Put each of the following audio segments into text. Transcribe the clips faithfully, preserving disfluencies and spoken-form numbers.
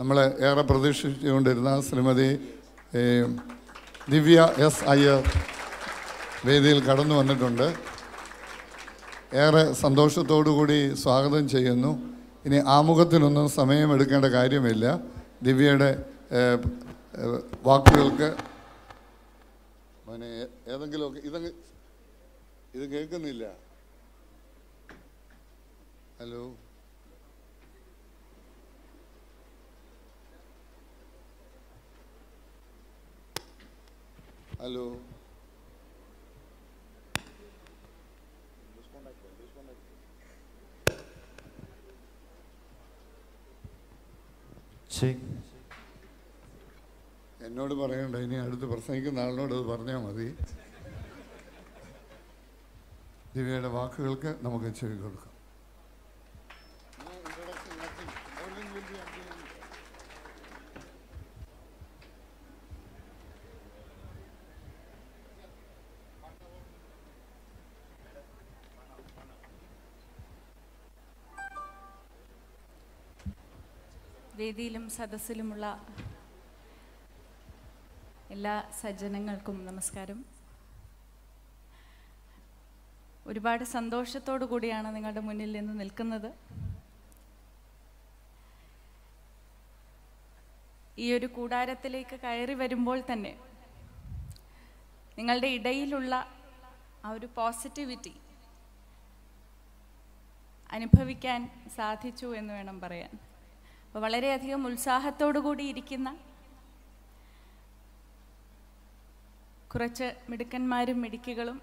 നമ്മൾ ഏറെ പ്രതീക്ഷിച്ചുകൊണ്ടിരുന്ന ശ്രീമതി ദിവ്യ എസ് അയ്യർ വേദിയിൽ കടന്നു വന്നിട്ടുണ്ട്. ഏറെ സന്തോഷത്തോടു കൂടി സ്വാഗതം ചെയ്യുന്നു. ഇനി ആമുഖത്തിനൊന്നും സമയമെടുക്കേണ്ട കാര്യമില്ല. ദിവ്യയുടെ വാക്കുകൾക്ക് മോനെ ഏതെങ്കിലുമൊക്കെ ഇതങ്ങ് ഇത് കേൾക്കുന്നില്ല. ഹലോ, ഹലോ, എന്നോട് പറയണ്ട, ഇനി അടുത്ത് പ്രസംഗിക്കുന്ന ആളിനോട് അത് പറഞ്ഞാൽ മതി. ദിവ്യയുടെ വാക്കുകൾക്ക് നമുക്ക് ചെവി കൊടുക്കാം. വേദിയിലും സദസ്സിലുമുള്ള എല്ലാ സജ്ജനങ്ങൾക്കും നമസ്കാരം. ഒരുപാട് സന്തോഷത്തോടു കൂടിയാണ് നിങ്ങളുടെ മുന്നിൽ നിന്ന് നിൽക്കുന്നത്. ഈ ഒരു കൂടാരത്തിലേക്ക് കയറി വരുമ്പോൾ തന്നെ നിങ്ങളുടെ ഇടയിലുള്ള ആ ഒരു പോസിറ്റിവിറ്റി അനുഭവിക്കാൻ സാധിച്ചു എന്ന് വേണം പറയാൻ. അപ്പോൾ വളരെയധികം ഉത്സാഹത്തോടു കൂടി ഇരിക്കുന്ന കുറച്ച് മിടുക്കന്മാരും മിടുക്കികളും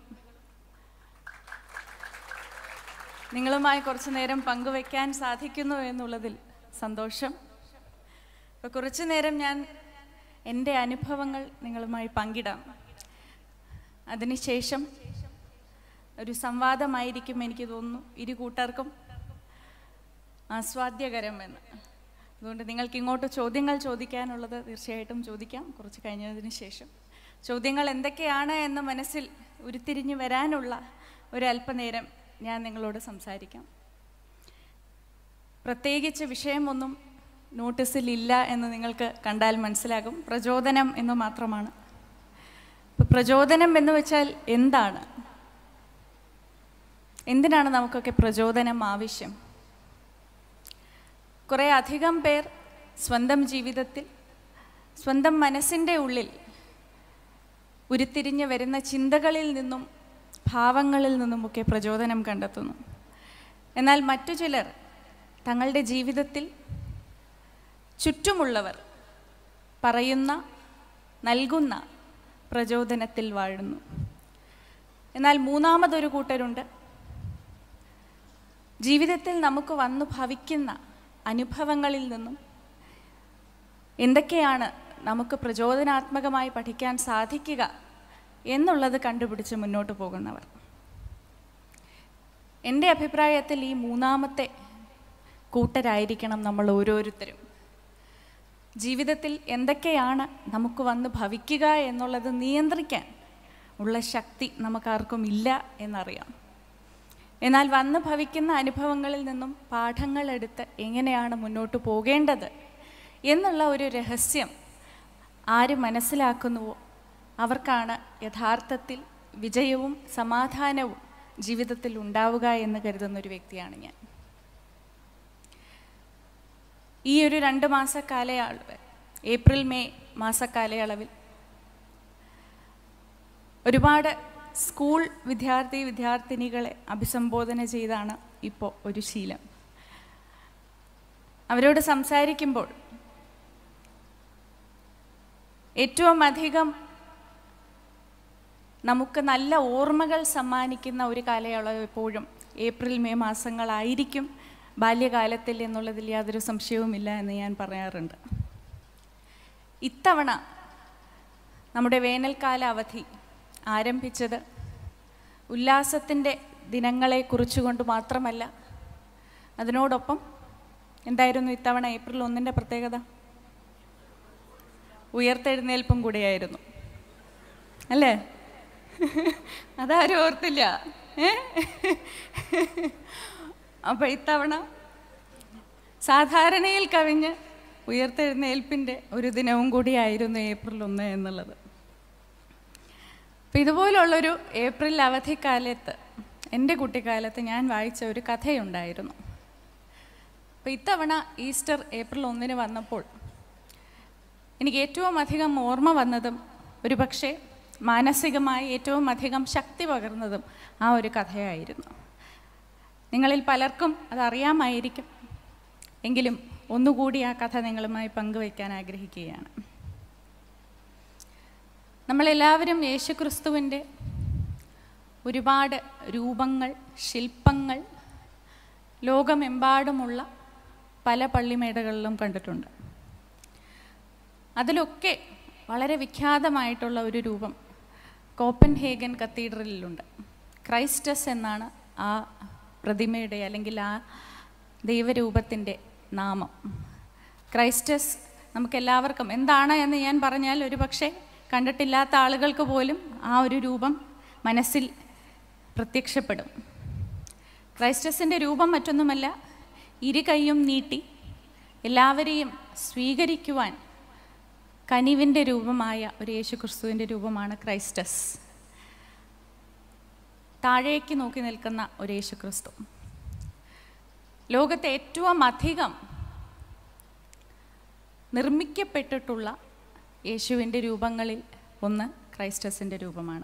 നിങ്ങളുമായി കുറച്ചു നേരം പങ്കുവയ്ക്കാൻ സാധിക്കുന്നു എന്നുള്ളതിൽ സന്തോഷം. അപ്പോൾ കുറച്ചു നേരം ഞാൻ എൻ്റെ അനുഭവങ്ങൾ നിങ്ങളുമായി പങ്കിടാം. അതിനുശേഷം ഒരു സംവാദമായിരിക്കും എനിക്ക് തോന്നുന്നു ഇരു കൂട്ടർക്കും ആസ്വാദ്യകരമെന്ന്. അതുകൊണ്ട് നിങ്ങൾക്ക് ഇങ്ങോട്ട് ചോദ്യങ്ങൾ ചോദിക്കാനുള്ളത് തീർച്ചയായിട്ടും ചോദിക്കാം. കുറച്ച് കഴിഞ്ഞതിന് ശേഷം ചോദ്യങ്ങൾ എന്തൊക്കെയാണ് എന്ന് മനസ്സിൽ ഉരുത്തിരിഞ്ഞു വരാനുള്ള ഒരു അല്പനേരം ഞാൻ നിങ്ങളോട് സംസാരിക്കാം. പ്രത്യേകിച്ച് വിഷയമൊന്നും നോട്ടീസിലില്ല എന്ന് നിങ്ങൾക്ക് കണ്ടാൽ മനസ്സിലാകും. പ്രചോദനം എന്ന് മാത്രമാണ്. പ്രചോദനം എന്ന് വെച്ചാൽ എന്താണ്? എന്തിനാണ് നമുക്കൊക്കെ പ്രചോദനം ആവശ്യം? കുറേ അധികം പേർ സ്വന്തം ജീവിതത്തിൽ സ്വന്തം മനസ്സിൻ്റെ ഉള്ളിൽ ഉരുത്തിരിഞ്ഞ് വരുന്ന ചിന്തകളിൽ നിന്നും ഭാവങ്ങളിൽ നിന്നുമൊക്കെ പ്രചോദനം കണ്ടെത്തുന്നു. എന്നാൽ മറ്റു ചിലർ തങ്ങളുടെ ജീവിതത്തിൽ ചുറ്റുമുള്ളവർ പറയുന്ന നൽകുന്ന പ്രചോദനത്തിൽ വാഴുന്നു. എന്നാൽ മൂന്നാമതൊരു കൂട്ടരുണ്ട്, ജീവിതത്തിൽ നമുക്ക് വന്നു ഭവിക്കുന്ന അനുഭവങ്ങളിൽ നിന്നും എന്തൊക്കെയാണ് നമുക്ക് പ്രചോദനാത്മകമായി പഠിക്കാൻ സാധിക്കുക എന്നുള്ളത് കണ്ടുപിടിച്ച് മുന്നോട്ട് പോകുന്നവർ. എൻ്റെ അഭിപ്രായത്തിൽ ഈ മൂന്നാമത്തെ കൂട്ടരായിരിക്കണം നമ്മൾ ഓരോരുത്തരും. ജീവിതത്തിൽ എന്തൊക്കെയാണ് നമുക്ക് വന്ന് ഭവിക്കുക എന്നുള്ളത് നിയന്ത്രിക്കാൻ ഉള്ള ശക്തി നമുക്കാർക്കും ഇല്ല എന്നറിയാം. എന്നാൽ വന്ന് ഭവിക്കുന്ന അനുഭവങ്ങളിൽ നിന്നും പാഠങ്ങളെടുത്ത് എങ്ങനെയാണ് മുന്നോട്ട് പോകേണ്ടത് എന്നുള്ള ഒരു രഹസ്യം ആര് മനസ്സിലാക്കുന്നുവോ അവർക്കാണ് യഥാർത്ഥത്തിൽ വിജയവും സമാധാനവും ജീവിതത്തിൽ ഉണ്ടാവുക എന്ന് കരുതുന്നൊരു വ്യക്തിയാണ് ഞാൻ. ഈ ഒരു രണ്ട് മാസ കാലയളവ്, ഏപ്രിൽ മെയ് മാസക്കാലയളവിൽ ഒരുപാട് സ്കൂൾ വിദ്യാർത്ഥി വിദ്യാർത്ഥിനികളെ അഭിസംബോധന ചെയ്താണ് ഇപ്പോൾ ഒരു ശീലം. അവരോട് സംസാരിക്കുമ്പോൾ ഏറ്റവും അധികം നമുക്ക് നല്ല ഓർമ്മകൾ സമ്മാനിക്കുന്ന ഒരു കാലയളവ് എപ്പോഴും ഏപ്രിൽ മെയ് മാസങ്ങളായിരിക്കും ബാല്യകാലത്തിൽ എന്നുള്ളതിൽ യാതൊരു സംശയവുമില്ല എന്ന് ഞാൻ പറയാറുണ്ട്. ഇത്തവണ നമ്മുടെ വേനൽക്കാല അവധി ആരംഭിച്ചത് ഉല്ലാസത്തിൻ്റെ ദിനങ്ങളെ കുറിച്ചുകൊണ്ട് മാത്രമല്ല, അതിനോടൊപ്പം എന്തായിരുന്നു ഇത്തവണ ഏപ്രിൽ ഒന്നിൻ്റെ പ്രത്യേകത? ഉയർത്തെഴുന്നേൽപ്പും കൂടിയായിരുന്നു അല്ലേ? അതാരും ഓർത്തില്ല. ഏ അപ്പോൾ ഇത്തവണ സാധാരണയിൽ കവിഞ്ഞ് ഉയർത്തെഴുന്നേൽപ്പിൻ്റെ ഒരു ദിനവും കൂടിയായിരുന്നു ഏപ്രിൽ ഒന്ന് എന്നുള്ളത്. അപ്പം ഇതുപോലുള്ളൊരു ഏപ്രിൽ അവധിക്കാലത്ത് എൻ്റെ കുട്ടിക്കാലത്ത് ഞാൻ വായിച്ച ഒരു കഥയുണ്ടായിരുന്നു. അപ്പോൾ ഇത്തവണ ഈസ്റ്റർ ഏപ്രിൽ ഒന്നിന് വന്നപ്പോൾ എനിക്ക് ഏറ്റവും അധികം ഓർമ്മ വന്നതും ഒരു പക്ഷേ മാനസികമായി ഏറ്റവും അധികം ശക്തി പകർന്നതും ആ ഒരു കഥയായിരുന്നു. നിങ്ങളിൽ പലർക്കും അതറിയാമായിരിക്കും, എങ്കിലും ഒന്നുകൂടി ആ കഥ നിങ്ങളുമായി പങ്കുവയ്ക്കാൻ ആഗ്രഹിക്കുകയാണ്. നമ്മളെല്ലാവരും യേശുക്രിസ്തുവിൻ്റെ ഒരുപാട് രൂപങ്ങൾ, ശില്പങ്ങൾ ലോകമെമ്പാടുമുള്ള പല പള്ളിമേടകളിലും കണ്ടിട്ടുണ്ട്. അതിലൊക്കെ വളരെ വിഖ്യാതമായിട്ടുള്ള ഒരു രൂപം കോപ്പൻഹേഗൻ കത്തീഡ്രലിലുണ്ട്. ക്രൈസ്റ്റസ് എന്നാണ് ആ പ്രതിമയുടെ അല്ലെങ്കിൽ ആ ദൈവരൂപത്തിൻ്റെ നാമം. ക്രൈസ്റ്റസ് നമുക്കെല്ലാവർക്കും എന്താണ് എന്ന് ഞാൻ പറഞ്ഞാൽ ഒരു പക്ഷേ കണ്ടിട്ടില്ലാത്ത ആളുകൾക്ക് പോലും ആ ഒരു രൂപം മനസ്സിൽ പ്രത്യക്ഷപ്പെടും. ക്രൈസ്റ്റസിൻ്റെ രൂപം മറ്റൊന്നുമല്ല, ഇരു കൈയും നീട്ടി എല്ലാവരെയും സ്വീകരിക്കുവാൻ കനിവിൻ്റെ രൂപമായ ഒരു യേശുക്രിസ്തുവിൻ്റെ രൂപമാണ് ക്രൈസ്റ്റസ്. താഴേക്ക് നോക്കി നിൽക്കുന്ന ഒരു യേശുക്രിസ്തു. ലോകത്തെ ഏറ്റവും അധികം നിർമ്മിക്കപ്പെട്ടിട്ടുള്ള യേശുവിൻ്റെ രൂപങ്ങളിൽ ഒന്ന് ക്രൈസ്റ്റസിൻ്റെ രൂപമാണ്.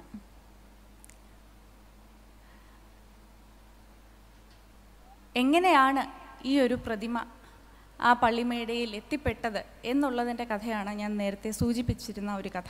എങ്ങനെയാണ് ഈ ഒരു പ്രതിമ ആ പള്ളിമേടയിൽ എത്തിപ്പെട്ടത് എന്നുള്ളതിൻ്റെ കഥയാണ് ഞാൻ നേരത്തെ സൂചിപ്പിച്ചിരുന്ന ഒരു കഥ.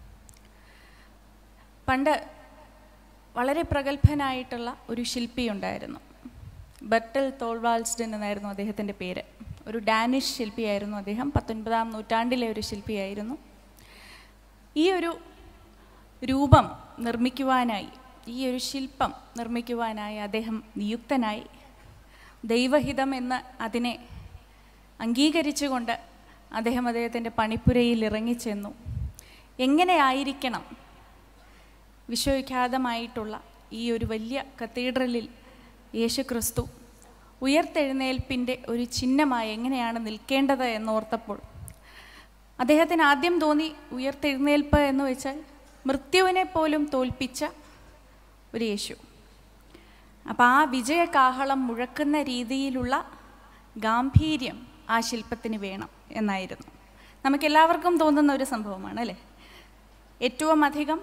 പണ്ട് വളരെ പ്രഗത്ഭനായിട്ടുള്ള ഒരു ശില്പിയുണ്ടായിരുന്നു. ബർട്ടൽ തോൾവാൾസ്റ്റൻ എന്നായിരുന്നു അദ്ദേഹത്തിൻ്റെ പേര്. ഒരു ഡാനിഷ് ശില്പിയായിരുന്നു അദ്ദേഹം. പത്തൊൻപതാം നൂറ്റാണ്ടിലെ ഒരു ശില്പിയായിരുന്നു. ഈ ഒരു രൂപം നിർമ്മിക്കുവാനായി, ഈ ഒരു ശില്പം നിർമ്മിക്കുവാനായി അദ്ദേഹം നിയുക്തനായി. ദൈവഹിതം എന്ന് അതിനെ അംഗീകരിച്ചുകൊണ്ട് അദ്ദേഹം അദ്ദേഹത്തിൻ്റെ പണിപ്പുരയിൽ ഇറങ്ങിച്ചെന്നു. എങ്ങനെയായിരിക്കണം വിശ്വവിഖ്യാതമായിട്ടുള്ള ഈ ഒരു വലിയ കത്തീഡ്രലിൽ യേശുക്രിസ്തു ഉയർത്തെഴുന്നേൽപ്പിൻ്റെ ഒരു ചിഹ്നമായി എങ്ങനെയാണ് നിൽക്കേണ്ടത് എന്നോർത്തപ്പോൾ അദ്ദേഹത്തിന് ആദ്യം തോന്നി ഉയർത്തെഴുന്നേൽപ്പ് എന്ന് വെച്ചാൽ മൃത്യുവിനെ പോലും തോൽപ്പിച്ച ഒരു യേശു. അപ്പം ആ വിജയകാഹളം മുഴക്കുന്ന രീതിയിലുള്ള ഗാംഭീര്യം ആ ശില്പത്തിന് വേണം എന്നായിരുന്നു. നമുക്കെല്ലാവർക്കും തോന്നുന്ന ഒരു സംഭവമാണ് അല്ലേ? ഏറ്റവും അധികം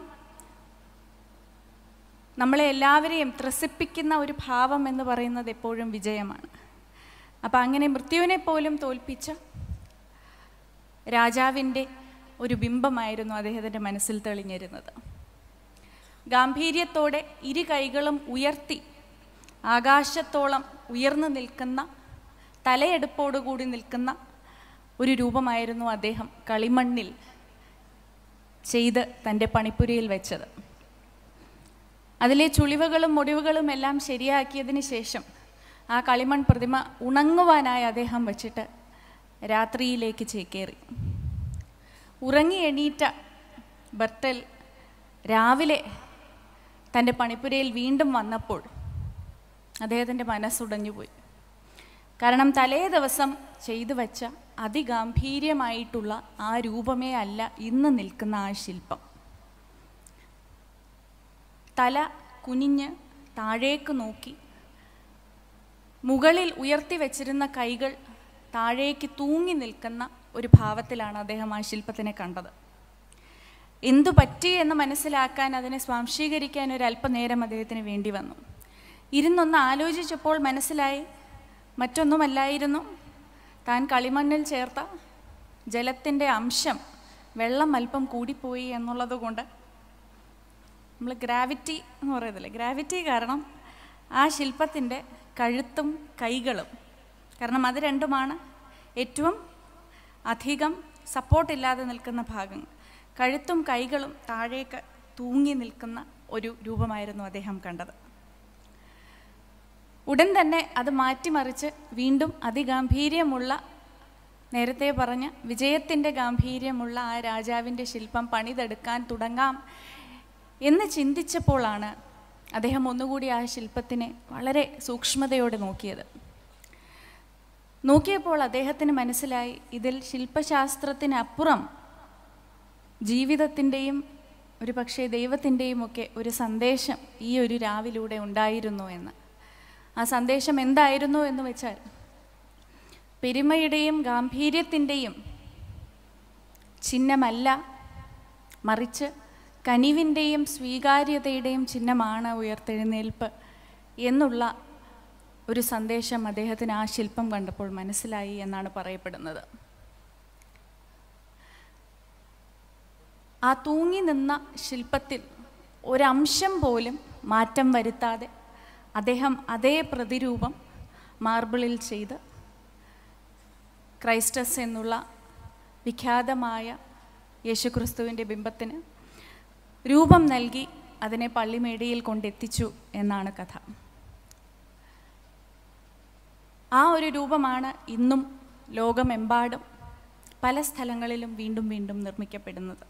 നമ്മളെ എല്ലാവരെയും ത്രസിപ്പിക്കുന്ന ഒരു ഭാവം എന്ന് പറയുന്നത് എപ്പോഴും വിജയമാണ്. അപ്പം അങ്ങനെ മൃത്യുവിനെ പോലും തോൽപ്പിച്ച രാജാവിൻ്റെ ഒരു ബിംബമായിരുന്നു അദ്ദേഹത്തിൻ്റെ മനസ്സിൽ തെളിഞ്ഞിരുന്നത്. ഗാംഭീര്യത്തോടെ ഇരു കൈകളും ഉയർത്തി ആകാശത്തോളം ഉയർന്നു നിൽക്കുന്ന, തലയെടുപ്പോടുകൂടി നിൽക്കുന്ന ഒരു രൂപമായിരുന്നു അദ്ദേഹം കളിമണ്ണിൽ ചെയ്ത് തൻ്റെ പണിപ്പുരയിൽ വെച്ചത്. അതിലെ ചുളിവുകളും മുടിവുകളും എല്ലാം ശരിയാക്കിയതിന് ശേഷം ആ കളിമൺ പ്രതിമ ഉണങ്ങുവാനായി അദ്ദേഹം വച്ചിട്ട് രാത്രിയിലേക്ക് ചേക്കേറി. ഉറങ്ങി എണീറ്റ ബർട്ടൽ രാവിലെ തൻ്റെ പണിപ്പുരയിൽ വീണ്ടും വന്നപ്പോൾ അദ്ദേഹത്തിൻ്റെ മനസ്സുടഞ്ഞുപോയി. കാരണം തലേ ദിവസം ചെയ്തു വച്ച അതിഗാംഭീര്യമായിട്ടുള്ള ആ രൂപമേ അല്ല ഇന്ന് നിൽക്കുന്ന ആ ശില്പം. തല കുനിഞ്ഞ് താഴേക്ക് നോക്കി മുകളിൽ ഉയർത്തി വച്ചിരുന്ന കൈകൾ താഴേക്ക് തൂങ്ങി നിൽക്കുന്ന ഒരു ഭാവത്തിലാണ് അദ്ദേഹം ആ ശില്പത്തിനെ കണ്ടത്. എന്തു പറ്റി എന്ന് മനസ്സിലാക്കാൻ, അതിനെ സ്വാംശീകരിക്കാൻ ഒരു അല്പനേരം അദ്ദേഹത്തിന് വേണ്ടി വന്നു. ഇരുന്നൊന്ന് ആലോചിച്ചപ്പോൾ മനസ്സിലായി മറ്റൊന്നുമല്ലായിരുന്നു, താൻ കളിമണ്ണിൽ ചേർത്ത ജലത്തിൻ്റെ അംശം, വെള്ളം അല്പം കൂടിപ്പോയി എന്നുള്ളത് കൊണ്ട് നമ്മൾ ഗ്രാവിറ്റി എന്ന് പറയത്തില്ലേ, ഗ്രാവിറ്റി കാരണം ആ ശില്പത്തിൻ്റെ കഴുത്തും കൈകളും, കാരണം അത് രണ്ടുമാണ് ഏറ്റവും അധികം സപ്പോർട്ടില്ലാതെ നിൽക്കുന്ന ഭാഗങ്ങൾ, കഴുത്തും കൈകളും താഴേക്ക് തൂങ്ങി നിൽക്കുന്ന ഒരു രൂപമായിരുന്നു അദ്ദേഹം കണ്ടത്. ഉടൻ തന്നെ അത് മാറ്റിമറിച്ച് വീണ്ടും അതിഗാംഭീര്യമുള്ള, നേരത്തെ പറഞ്ഞ വിജയത്തിൻ്റെ ഗാംഭീര്യമുള്ള ആ രാജാവിൻ്റെ ശില്പം പണിതെടുക്കാൻ തുടങ്ങാം എന്ന് ചിന്തിച്ചപ്പോഴാണ് അദ്ദേഹം ഒന്നുകൂടി ആ ശില്പത്തിനെ വളരെ സൂക്ഷ്മതയോടെ നോക്കിയത്. നോക്കിയപ്പോൾ അദ്ദേഹത്തിന് മനസ്സിലായി ഇതിൽ ശില്പശാസ്ത്രത്തിനപ്പുറം ജീവിതത്തിൻ്റെയും ഒരു പക്ഷേ ദൈവത്തിൻ്റെയും ഒക്കെ ഒരു സന്ദേശം ഈ ഒരു രാവിലൂടെ ഉണ്ടായിരുന്നു എന്ന്. ആ സന്ദേശം എന്തായിരുന്നു എന്ന് വെച്ചാൽ, പെരുമയുടെയും ഗാംഭീര്യത്തിൻ്റെയും ചിഹ്നമല്ല, മറിച്ച് കനിവിൻ്റെയും സ്വീകാര്യതയുടെയും ചിഹ്നമാണ് ഉയർത്തെഴുന്നേൽപ്പ് എന്നുള്ള ഒരു സന്ദേശം അദ്ദേഹത്തിന് ആ ശില്പം കണ്ടപ്പോൾ മനസ്സിലായി എന്നാണ് പറയപ്പെടുന്നത്. ആ തൂങ്ങി നിന്ന ശില്പത്തിൽ ഒരംശം പോലും മാറ്റം വരുത്താതെ അദ്ദേഹം അതേ പ്രതിരൂപം മാർബിളിൽ ചെയ്ത് ക്രൈസ്റ്റസ് എന്നുള്ള വിഖ്യാതമായ യേശുക്രിസ്തുവിൻ്റെ ബിംബത്തിന് രൂപം നൽകി അതിനെ പള്ളിമേടയിൽ കൊണ്ടെത്തിച്ചു എന്നാണ് കഥ. ആ ഒരു രൂപമാണ് ഇന്നും ലോകമെമ്പാടും പല സ്ഥലങ്ങളിലും വീണ്ടും വീണ്ടും നിർമ്മിക്കപ്പെടുന്നത്.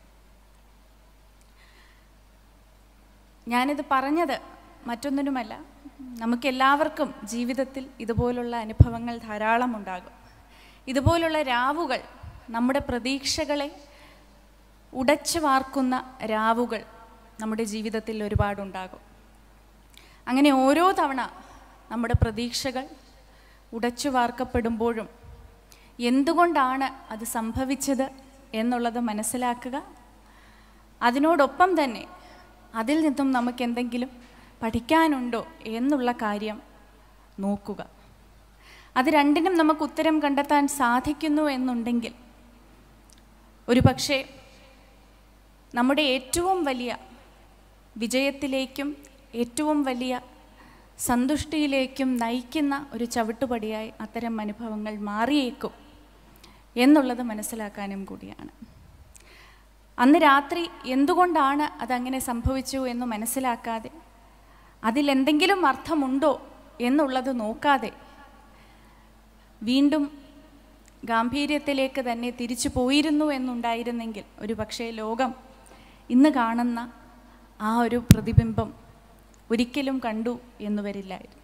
ഞാനിത് പറഞ്ഞത് മറ്റൊന്നിനുമല്ല, നമുക്കെല്ലാവർക്കും ജീവിതത്തിൽ ഇതുപോലുള്ള അനുഭവങ്ങൾ ധാരാളം ഉണ്ടാകും. ഇതുപോലുള്ള രാവുകൾ, നമ്മുടെ പ്രതീക്ഷകളെ ഉടച്ചു വാർക്കുന്ന രാവുകൾ നമ്മുടെ ജീവിതത്തിൽ ഒരുപാടുണ്ടാകും. അങ്ങനെ ഓരോ തവണ നമ്മുടെ പ്രതീക്ഷകൾ ഉടച്ചു വാർക്കപ്പെടുമ്പോഴും എന്തുകൊണ്ടാണ് അത് സംഭവിച്ചത് എന്നുള്ളത് മനസ്സിലാക്കുക. അതിനോടൊപ്പം തന്നെ അതിൽ നിന്നും നമുക്ക് എന്തെങ്കിലും പഠിക്കാനുണ്ടോ എന്നുള്ള കാര്യം നോക്കുക. അത് രണ്ടിനും നമുക്ക് ഉത്തരം കണ്ടെത്താൻ സാധിക്കുന്നു എന്നുണ്ടെങ്കിൽ ഒരു പക്ഷേ നമ്മുടെ ഏറ്റവും വലിയ വിജയത്തിലേക്കും ഏറ്റവും വലിയ സന്തുഷ്ടിയിലേക്കും നയിക്കുന്ന ഒരു ചവിട്ടുപടിയായി അത്തരം അനുഭവങ്ങൾ മാറിയേക്കും എന്നുള്ളത് മനസ്സിലാക്കാനും കൂടിയാണ്. അന്ന് രാത്രി എന്തുകൊണ്ടാണ് അതങ്ങനെ സംഭവിച്ചു എന്ന് മനസ്സിലാക്കാതെ, അതിലെന്തെങ്കിലും അർത്ഥമുണ്ടോ എന്നുള്ളത് നോക്കാതെ വീണ്ടും ഗാംഭീര്യത്തിലേക്ക് തന്നെ തിരിച്ചു പോയിരുന്നു എന്നുണ്ടായിരുന്നെങ്കിൽ ഒരു പക്ഷേ ലോകം ഇന്ന് കാണുന്ന ആ ഒരു പ്രതിബിംബം ഒരിക്കലും കണ്ടു എന്ന് വരില്ലായിരുന്നു.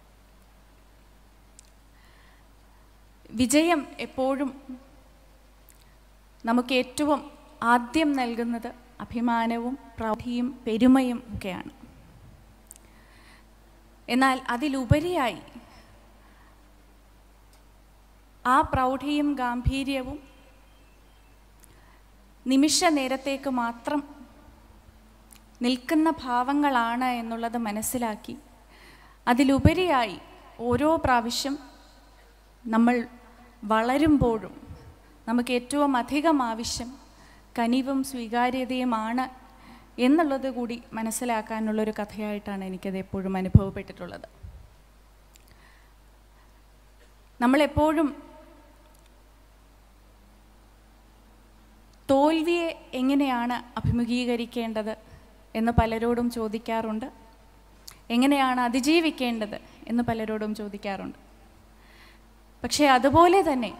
വിജയം എപ്പോഴും നമുക്ക് ഏറ്റവും ആദ്യം നൽകുന്നത് അഭിമാനവും പ്രൗഢിയും പെരുമയും ഒക്കെയാണ്. എന്നാൽ അതിലുപരിയായി ആ പ്രൗഢിയും ഗാംഭീര്യവും നിമിഷ നേരത്തേക്ക് മാത്രം നിൽക്കുന്ന ഭാവങ്ങളാണ് എന്നുള്ളത് മനസ്സിലാക്കി അതിലുപരിയായി ഓരോ പ്രാവശ്യം നമ്മൾ വളരുമ്പോഴും നമുക്ക് ഏറ്റവും അധികം ആവശ്യം കനിവും സ്വീകാര്യതയുമാണ് എന്നുള്ളത് കൂടി മനസ്സിലാക്കാനുള്ളൊരു കഥയായിട്ടാണ് എനിക്കത് എപ്പോഴും അനുഭവപ്പെട്ടിട്ടുള്ളത്. നമ്മളെപ്പോഴും തോൽവിയെ എങ്ങനെയാണ് അഭിമുഖീകരിക്കേണ്ടത് എന്ന് പലരോടും ചോദിക്കാറുണ്ട്. എങ്ങനെയാണ് അതിജീവിക്കേണ്ടത് എന്ന് പലരോടും ചോദിക്കാറുണ്ട്. പക്ഷേ അതുപോലെ തന്നെ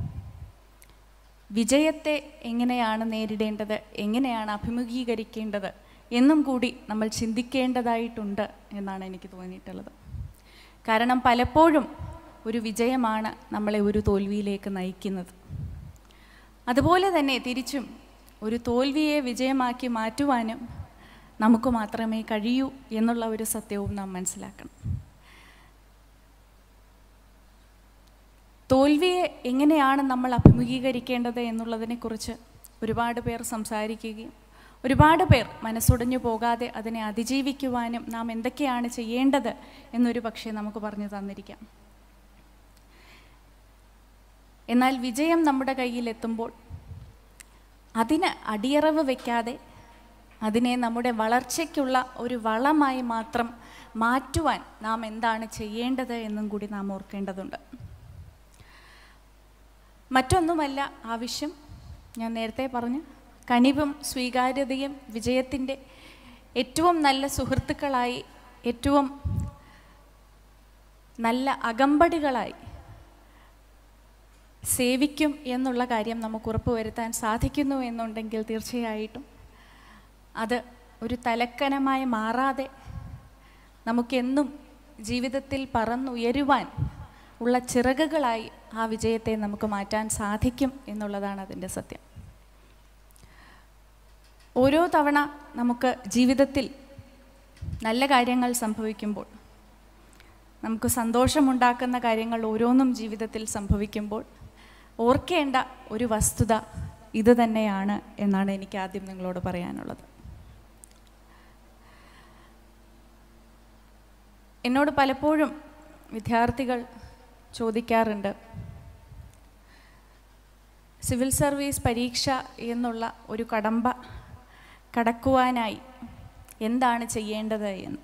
വിജയത്തെ എങ്ങനെയാണ് നേരിടേണ്ടത്, എങ്ങനെയാണ് അഭിമുഖീകരിക്കേണ്ടത് എന്നും കൂടി നമ്മൾ ചിന്തിക്കേണ്ടതായിട്ടുണ്ട് എന്നാണ് എനിക്ക് തോന്നിയിട്ടുള്ളത്. കാരണം പലപ്പോഴും ഒരു വിജയമാണ് നമ്മളെ ഒരു തോൽവിയിലേക്ക് നയിക്കുന്നത്. അതുപോലെ തന്നെ തിരിച്ചും ഒരു തോൽവിയെ വിജയമാക്കി മാറ്റുവാനും നമുക്ക് മാത്രമേ കഴിയൂ എന്നുള്ള ഒരു സത്യവും നാം മനസ്സിലാക്കണം. തോൽവിയെ എങ്ങനെയാണ് നമ്മൾ അഭിമുഖീകരിക്കേണ്ടത് എന്നുള്ളതിനെക്കുറിച്ച് ഒരുപാട് പേർ സംസാരിക്കുകയും ഒരുപാട് പേർ മനസ്സൊടിഞ്ഞു പോകാതെ അതിനെ അതിജീവിക്കുവാനും നാം എന്തൊക്കെയാണ് ചെയ്യേണ്ടത് എന്നൊരു പക്ഷേ നമുക്ക് പറഞ്ഞു തന്നിരിക്കാം. എന്നാൽ വിജയം നമ്മുടെ കയ്യിലെത്തുമ്പോൾ അതിന് അടിയറവ് വയ്ക്കാതെ അതിനെ നമ്മുടെ വളർച്ചയ്ക്കുള്ള ഒരു വളമായി മാത്രം മാറ്റുവാൻ നാം എന്താണ് ചെയ്യേണ്ടത് എന്നും കൂടി നാം ഓർക്കേണ്ടതുണ്ട്. മറ്റൊന്നുമല്ല ആവശ്യം, ഞാൻ നേരത്തെ പറഞ്ഞു, കനിവും സ്വീകാര്യതയും വിജയത്തിൻ്റെ ഏറ്റവും നല്ല സുഹൃത്തുക്കളായി, ഏറ്റവും നല്ല അകമ്പടികളായി സേവിക്കും എന്നുള്ള കാര്യം നമുക്ക് ഉറപ്പുവരുത്താൻ സാധിക്കുന്നു എന്നുണ്ടെങ്കിൽ തീർച്ചയായിട്ടും അത് ഒരു തലക്കനമായി മാറാതെ നമുക്കെന്നും ജീവിതത്തിൽ പറന്നുയരുവാൻ ഉള്ള ചിറകുകളായി ആ വിജയത്തെ നമുക്ക് മാറ്റാൻ സാധിക്കും എന്നുള്ളതാണ് അതിൻ്റെ സത്യം. ഓരോ തവണ നമുക്ക് ജീവിതത്തിൽ നല്ല കാര്യങ്ങൾ സംഭവിക്കുമ്പോൾ, നമുക്ക് സന്തോഷമുണ്ടാക്കുന്ന കാര്യങ്ങൾ ഓരോന്നും ജീവിതത്തിൽ സംഭവിക്കുമ്പോൾ ഓർക്കേണ്ട ഒരു വസ്തുത ഇത് തന്നെയാണ് എന്നാണ് എനിക്ക് ആദ്യം നിങ്ങളോട് പറയാനുള്ളത്. എന്നോട് പലപ്പോഴും വിദ്യാർത്ഥികൾ ചോദിക്കാറുണ്ട്, സിവിൽ സർവീസ് പരീക്ഷ എന്നുള്ള ഒരു കടമ്പ കടക്കുവാനായി എന്താണ് ചെയ്യേണ്ടത് എന്ന്.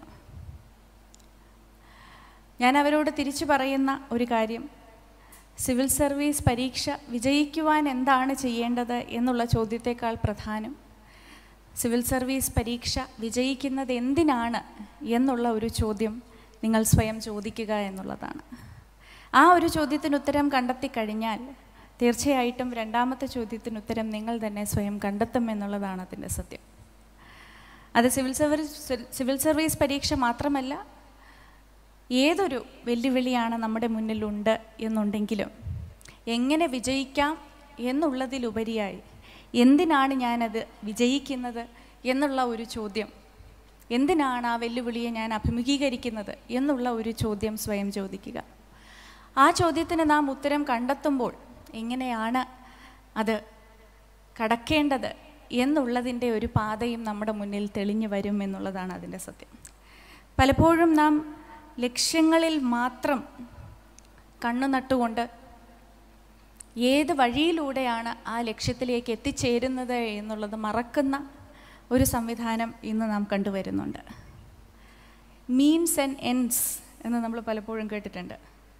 ഞാൻ അവരോട് തിരിച്ചു പറയുന്ന ഒരു കാര്യം, സിവിൽ സർവീസ് പരീക്ഷ വിജയിക്കുവാൻ എന്താണ് ചെയ്യേണ്ടത് എന്നുള്ള ചോദ്യത്തേക്കാൾ പ്രധാനം സിവിൽ സർവീസ് പരീക്ഷ വിജയിക്കുന്നത് എന്തിനാണ് എന്നുള്ള ഒരു ചോദ്യം നിങ്ങൾ സ്വയം ചോദിക്കുക എന്നുള്ളതാണ്. ആ ഒരു ചോദ്യത്തിന് ഉത്തരം കണ്ടെത്തി കഴിഞ്ഞാൽ തീർച്ചയായിട്ടും രണ്ടാമത്തെ ചോദ്യത്തിന് ഉത്തരം നിങ്ങൾ തന്നെ സ്വയം കണ്ടെത്തും എന്നുള്ളതാണ് അതിൻ്റെ സത്യം. അത് സിവിൽ സർവീസ് സിവിൽ സർവീസ് പരീക്ഷ മാത്രമല്ല, ഏതൊരു വെല്ലുവിളിയാണ് നമ്മുടെ മുന്നിലുണ്ട് എന്നുണ്ടെങ്കിലും എങ്ങനെ വിജയിക്കാം എന്നുള്ളതിലുപരിയായി എന്തിനാണ് ഞാനത് വിജയിക്കുന്നത് എന്നുള്ള ഒരു ചോദ്യം, എന്തിനാണ് ആ വെല്ലുവിളിയെ ഞാൻ അഭിമുഖീകരിക്കുന്നത് എന്നുള്ള ഒരു ചോദ്യം സ്വയം ചോദിക്കുക. ആ ചോദ്യത്തിന് നാം ഉത്തരം കണ്ടെത്തുമ്പോൾ എങ്ങനെയാണ് അത് കടക്കേണ്ടത് എന്നുള്ളതിൻ്റെ ഒരു പാതയും നമ്മുടെ മുന്നിൽ തെളിഞ്ഞു വരും എന്നുള്ളതാണ് അതിൻ്റെ സത്യം. പലപ്പോഴും നാം ലക്ഷ്യങ്ങളിൽ മാത്രം കണ്ണു നട്ടുകൊണ്ട് ഏത് വഴിയിലൂടെയാണ് ആ ലക്ഷ്യത്തിലേക്ക് എത്തിച്ചേരുന്നത് എന്നുള്ളത് മറക്കുന്ന ഒരു സംവിധാനം ഇന്ന് നാം കണ്ടുവരുന്നുണ്ട്. മീൻസ് ആൻഡ് എൻഡ്സ് എന്ന് നമ്മൾ പലപ്പോഴും കേട്ടിട്ടുണ്ട്.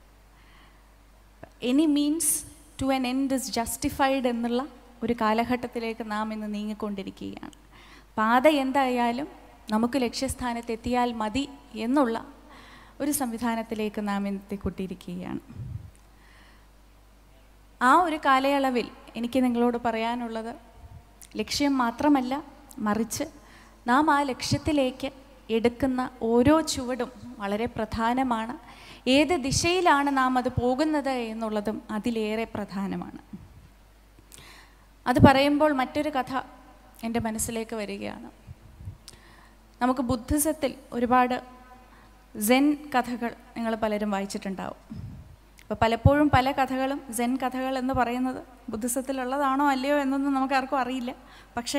Any means to an end is justified എന്നുള്ള ഒരു കാലഘട്ടത്തിലേക്ക് നാം ഇന്ന് നീങ്ങിക്കൊണ്ടിരിക്കുകയാണ്. പാത എന്തായാലും നമുക്ക് ലക്ഷ്യസ്ഥാനത്ത് എത്തിയാൽ മതി എന്നുള്ള ഒരു സംവിധാനത്തിലേക്ക് നാം എത്തിക്കൊണ്ടിരിക്കുകയാണ്. ആ ഒരു കാലയളവിൽ എനിക്ക് നിങ്ങളോട് പറയാനുള്ളത്, ലക്ഷ്യം മാത്രമല്ല, മറിച്ച് നാം ആ ലക്ഷ്യത്തിലേക്ക് എടുക്കുന്ന ഓരോ ചുവടും വളരെ പ്രധാനമാണ്. ഏത് ദിശയിലാണ് നാം അത് പോകുന്നത് എന്നുള്ളതും അതിലേറെ പ്രധാനമാണ്. അത് പറയുമ്പോൾ മറ്റൊരു കഥ എൻ്റെ മനസ്സിലേക്ക് വരികയാണ്. നമുക്ക് ബുദ്ധിസത്തിൽ ഒരുപാട് സെൻ കഥകൾ നിങ്ങൾ പലരും വായിച്ചിട്ടുണ്ടാവും. അപ്പോൾ പലപ്പോഴും പല കഥകളും സെൻ കഥകൾ എന്ന് പറയുന്നത് ബുദ്ധിസത്തിലുള്ളതാണോ അല്ലയോ എന്നൊന്നും നമുക്കാർക്കും അറിയില്ല. പക്ഷേ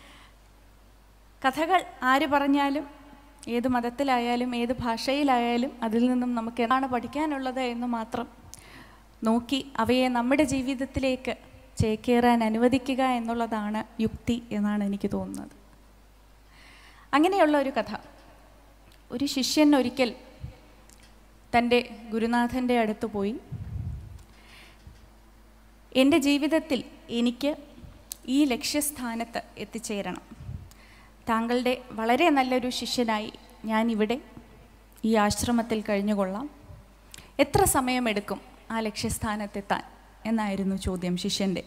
കഥകൾ ആര് പറഞ്ഞാലും, ഏത് മതത്തിലായാലും ഏത് ഭാഷയിലായാലും അതിൽ നിന്നും നമുക്ക് എന്താണ് പഠിക്കാനുള്ളത് എന്ന് മാത്രം നോക്കി അവയെ നമ്മുടെ ജീവിതത്തിലേക്ക് ചേക്കേറാൻ അനുവദിക്കുക എന്നുള്ളതാണ് യുക്തി എന്നാണ് എനിക്ക് തോന്നുന്നത്. അങ്ങനെയുള്ള ഒരു കഥ, ഒരു ശിഷ്യൻ ഒരിക്കൽ തൻ്റെ ഗുരുനാഥൻ്റെ അടുത്ത് പോയി, എൻ്റെ ജീവിതത്തിൽ എനിക്ക് ഈ ലക്ഷ്യസ്ഥാനത്ത് എത്തിച്ചേരണം, താങ്കളുടെ വളരെ നല്ലൊരു ശിഷ്യനായി ഞാനിവിടെ ഈ ആശ്രമത്തിൽ കഴിഞ്ഞുകൊള്ളാം, എത്ര സമയമെടുക്കും ആ ലക്ഷ്യസ്ഥാനത്തെത്താൻ എന്നായിരുന്നു ചോദ്യം ശിഷ്യൻ്റെ.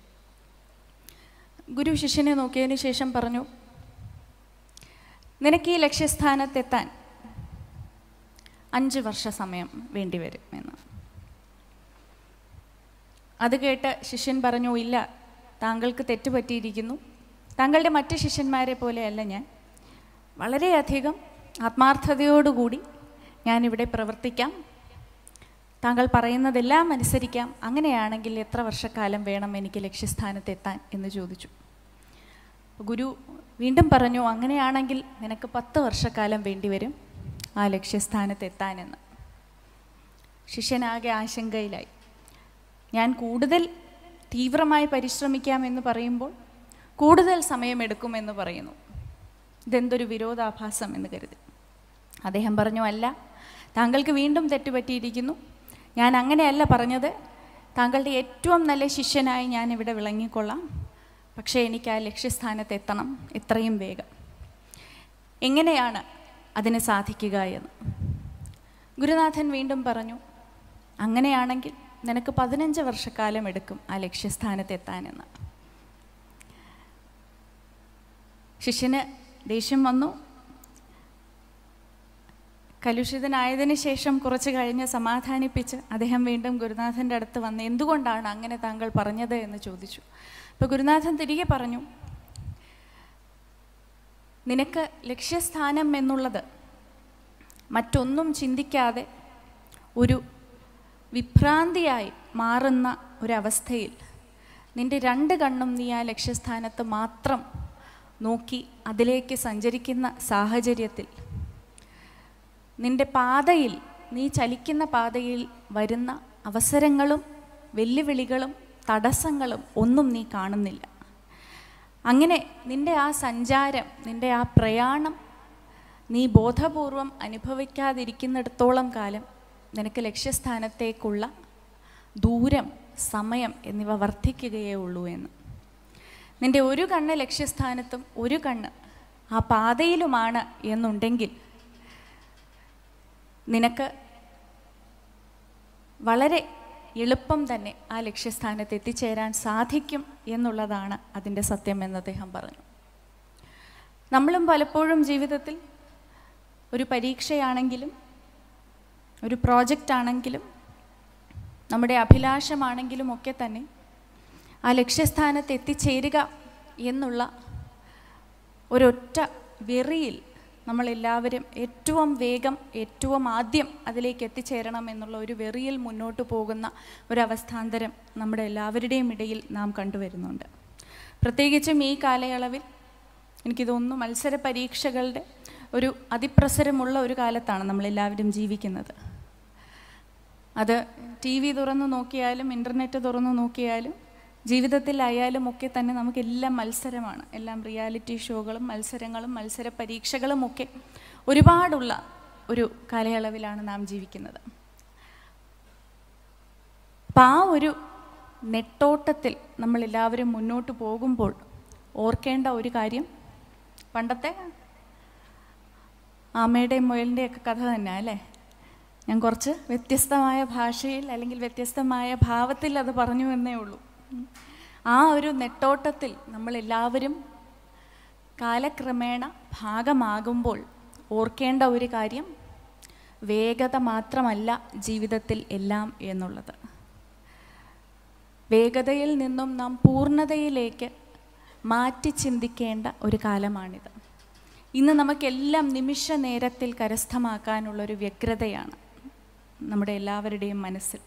ഗുരു ശിഷ്യനെ നോക്കിയതിന് ശേഷം പറഞ്ഞു, നിനക്ക് ഈ ലക്ഷ്യസ്ഥാനത്തെത്താൻ അഞ്ച് വർഷ സമയം വേണ്ടിവരും എന്ന്. അത് കേട്ട് ശിഷ്യൻ പറഞ്ഞു, ഇല്ല, താങ്കൾക്ക് തെറ്റുപറ്റിയിരിക്കുന്നു, താങ്കളുടെ മറ്റ് ശിഷ്യന്മാരെ പോലെയല്ല ഞാൻ, വളരെയധികം ആത്മാർത്ഥതയോടുകൂടി ഞാനിവിടെ പ്രവർത്തിക്കാം, താങ്കൾ പറയുന്നതെല്ലാം അനുസരിക്കാം, അങ്ങനെയാണെങ്കിൽ എത്ര വർഷക്കാലം വേണം എനിക്ക് ലക്ഷ്യസ്ഥാനത്തെത്താൻ എന്ന് ചോദിച്ചു. ഗുരു വീണ്ടും പറഞ്ഞു, അങ്ങനെയാണെങ്കിൽ നിനക്ക് പത്ത് വർഷക്കാലം വേണ്ടിവരും ആ ലക്ഷ്യസ്ഥാനത്തെത്താനെന്ന്. ശിഷ്യനാകെ ആശങ്കയിലായി. ഞാൻ കൂടുതൽ തീവ്രമായി പരിശ്രമിക്കാമെന്ന് പറയുമ്പോൾ കൂടുതൽ സമയമെടുക്കുമെന്ന് പറയുന്നു. ഇതെന്തൊരു വിരോധാഭാസം എന്ന് കരുതി. അദ്ദേഹം പറഞ്ഞു, അല്ല, താങ്കൾക്ക് വീണ്ടും തെറ്റുപറ്റിയിരിക്കുന്നു, ഞാൻ അങ്ങനെയല്ല പറഞ്ഞത്, താങ്കളുടെ ഏറ്റവും നല്ല ശിഷ്യനായി ഞാൻ ഇവിടെ വിളങ്ങിക്കൊള്ളാം, പക്ഷേ എനിക്ക് ആ ലക്ഷ്യസ്ഥാനത്തെത്തണം എത്രയും വേഗം. എങ്ങനെയാണ് അതിന് സാധിക്കുക എന്ന് ഗുരുനാഥൻ വീണ്ടും പറഞ്ഞു, അങ്ങനെയാണെങ്കിൽ നിനക്ക് പതിനഞ്ച് വർഷക്കാലം എടുക്കും ആ ലക്ഷ്യസ്ഥാനത്തെത്താനെന്ന്. ശിഷ്യന് ദേഷ്യം വന്നു. കലുഷിതനായതിനു ശേഷം കുറച്ച് കഴിഞ്ഞ് സമാധാനിപ്പിച്ച് അദ്ദേഹം വീണ്ടും ഗുരുനാഥൻ്റെ അടുത്ത് വന്ന് എന്തുകൊണ്ടാണ് അങ്ങനെ താങ്കൾ പറഞ്ഞത് എന്ന് ചോദിച്ചു. അപ്പോൾ ഗുരുനാഥൻ തിരികെ പറഞ്ഞു, നിനക്ക് ലക്ഷ്യസ്ഥാനം എന്നുള്ളത് മറ്റൊന്നും ചിന്തിക്കാതെ ഒരു വിഭ്രാന്തിയായി മാറുന്ന ഒരവസ്ഥയിൽ നിൻ്റെ രണ്ട് കണ്ണും നീ ആ ലക്ഷ്യസ്ഥാനത്ത് മാത്രം നോക്കി അതിലേക്ക് സഞ്ചരിക്കുന്ന സാഹചര്യത്തിൽ നിൻ്റെ പാതയിൽ, നീ ചലിക്കുന്ന പാതയിൽ വരുന്ന അവസരങ്ങളും വെല്ലുവിളികളും തടസ്സങ്ങളും ഒന്നും നീ കാണുന്നില്ല. അങ്ങനെ നിൻ്റെ ആ സഞ്ചാരം, നിൻ്റെ ആ പ്രയാണം നീ ബോധപൂർവം അനുഭവിക്കാതിരിക്കുന്നിടത്തോളം കാലം നിനക്ക് ലക്ഷ്യസ്ഥാനത്തേക്കുള്ള ദൂരം, സമയം എന്നിവ വർദ്ധിക്കുകയേ ഉള്ളൂ എന്ന്. നിൻ്റെ ഒരു കണ്ണ് ലക്ഷ്യസ്ഥാനത്തും ഒരു കണ്ണ് ആ പാതയിലുമാണ് എന്നുണ്ടെങ്കിൽ നിനക്ക് വളരെ എളുപ്പം തന്നെ ആ ലക്ഷ്യസ്ഥാനത്ത് എത്തിച്ചേരാൻ സാധിക്കും എന്നുള്ളതാണ് അതിൻ്റെ സത്യം എന്ന് അദ്ദേഹം പറഞ്ഞു. നമ്മളും പലപ്പോഴും ജീവിതത്തിൽ ഒരു പരീക്ഷയാണെങ്കിലും ഒരു പ്രോജക്റ്റ് ആണെങ്കിലും നമ്മുടെ അഭിലാഷമാണെങ്കിലും ഒക്കെ തന്നെ ആ ലക്ഷ്യസ്ഥാനത്ത് എത്തിച്ചേരുക എന്നുള്ള ഒരൊറ്റ വെറിയിൽ നമ്മളെല്ലാവരും ഏറ്റവും വേഗം, ഏറ്റവും ആദ്യം അതിലേക്ക് എത്തിച്ചേരണം എന്നുള്ള ഒരു വെറിയിൽ മുന്നോട്ട് പോകുന്ന ഒരവസ്ഥാന്തരം നമ്മുടെ എല്ലാവരുടെയും ഇടയിൽ നാം കണ്ടുവരുന്നുണ്ട്. പ്രത്യേകിച്ചും ഈ കാലയളവിൽ എനിക്ക് തോന്നുന്നു മത്സര പരീക്ഷകളുടെ ഒരു അതിപ്രസരമുള്ള ഒരു കാലത്താണ് നമ്മളെല്ലാവരും ജീവിക്കുന്നത്. അത് ടി വി തുറന്നു നോക്കിയാലും ഇൻ്റർനെറ്റ് തുറന്നു നോക്കിയാലും ജീവിതത്തിലായാലും ഒക്കെ തന്നെ നമുക്കെല്ലാം മത്സരമാണ്. എല്ലാം റിയാലിറ്റി ഷോകളും മത്സരങ്ങളും മത്സര പരീക്ഷകളും ഒക്കെ ഒരുപാടുള്ള ഒരു കാലയളവിലാണ് നാം ജീവിക്കുന്നത്. അപ്പം ആ ഒരു നെട്ടോട്ടത്തിൽ നമ്മളെല്ലാവരും മുന്നോട്ട് പോകുമ്പോൾ ഓർക്കേണ്ട ഒരു കാര്യം, പണ്ടത്തെ ആമയുടെയും മുയലിൻ്റെയൊക്കെ കഥ തന്നെ അല്ലേ. ഞാൻ കുറച്ച് വ്യത്യസ്തമായ ഭാഷയിൽ അല്ലെങ്കിൽ വ്യത്യസ്തമായ ഭാവത്തിൽ അത് പറഞ്ഞു എന്നേ ഉള്ളൂ. ആ ഒരു നെട്ടോട്ടത്തിൽ നമ്മളെല്ലാവരും കാലക്രമേണ ഭാഗമാകുമ്പോൾ ഓർക്കേണ്ട ഒരു കാര്യം, വേഗത മാത്രമല്ല ജീവിതത്തിൽ എല്ലാം എന്നുള്ളത്. വേഗതയിൽ നിന്നും നാം പൂർണ്ണതയിലേക്ക് മാറ്റി ചിന്തിക്കേണ്ട ഒരു കാലമാണിത്. ഇന്ന് നമുക്കെല്ലാം നിമിഷ നേരത്തിൽ കരസ്ഥമാക്കാനുള്ളൊരു വ്യഗ്രതയാണ് നമ്മുടെ എല്ലാവരുടെയും മനസ്സിൽ.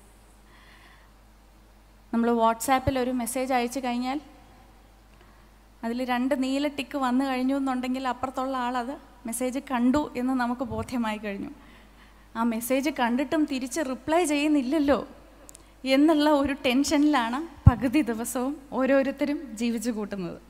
നമ്മൾ വാട്സാപ്പിൽ ഒരു മെസ്സേജ് അയച്ചു കഴിഞ്ഞാൽ അതിൽ രണ്ട് നീല ടിക്ക് വന്നു കഴിഞ്ഞു എന്നുണ്ടെങ്കിൽ അപ്പുറത്തുള്ള ആളത് മെസ്സേജ് കണ്ടു എന്ന് നമുക്ക് ബോധ്യമായി കഴിഞ്ഞു. ആ മെസ്സേജ് കണ്ടിട്ടും തിരിച്ച് റിപ്ലൈ ചെയ്യുന്നില്ലല്ലോ എന്നുള്ള ഒരു ടെൻഷനിലാണ് പകുതി ദിവസവും ഓരോരുത്തരും ജീവിച്ചു കൂട്ടുന്നത്.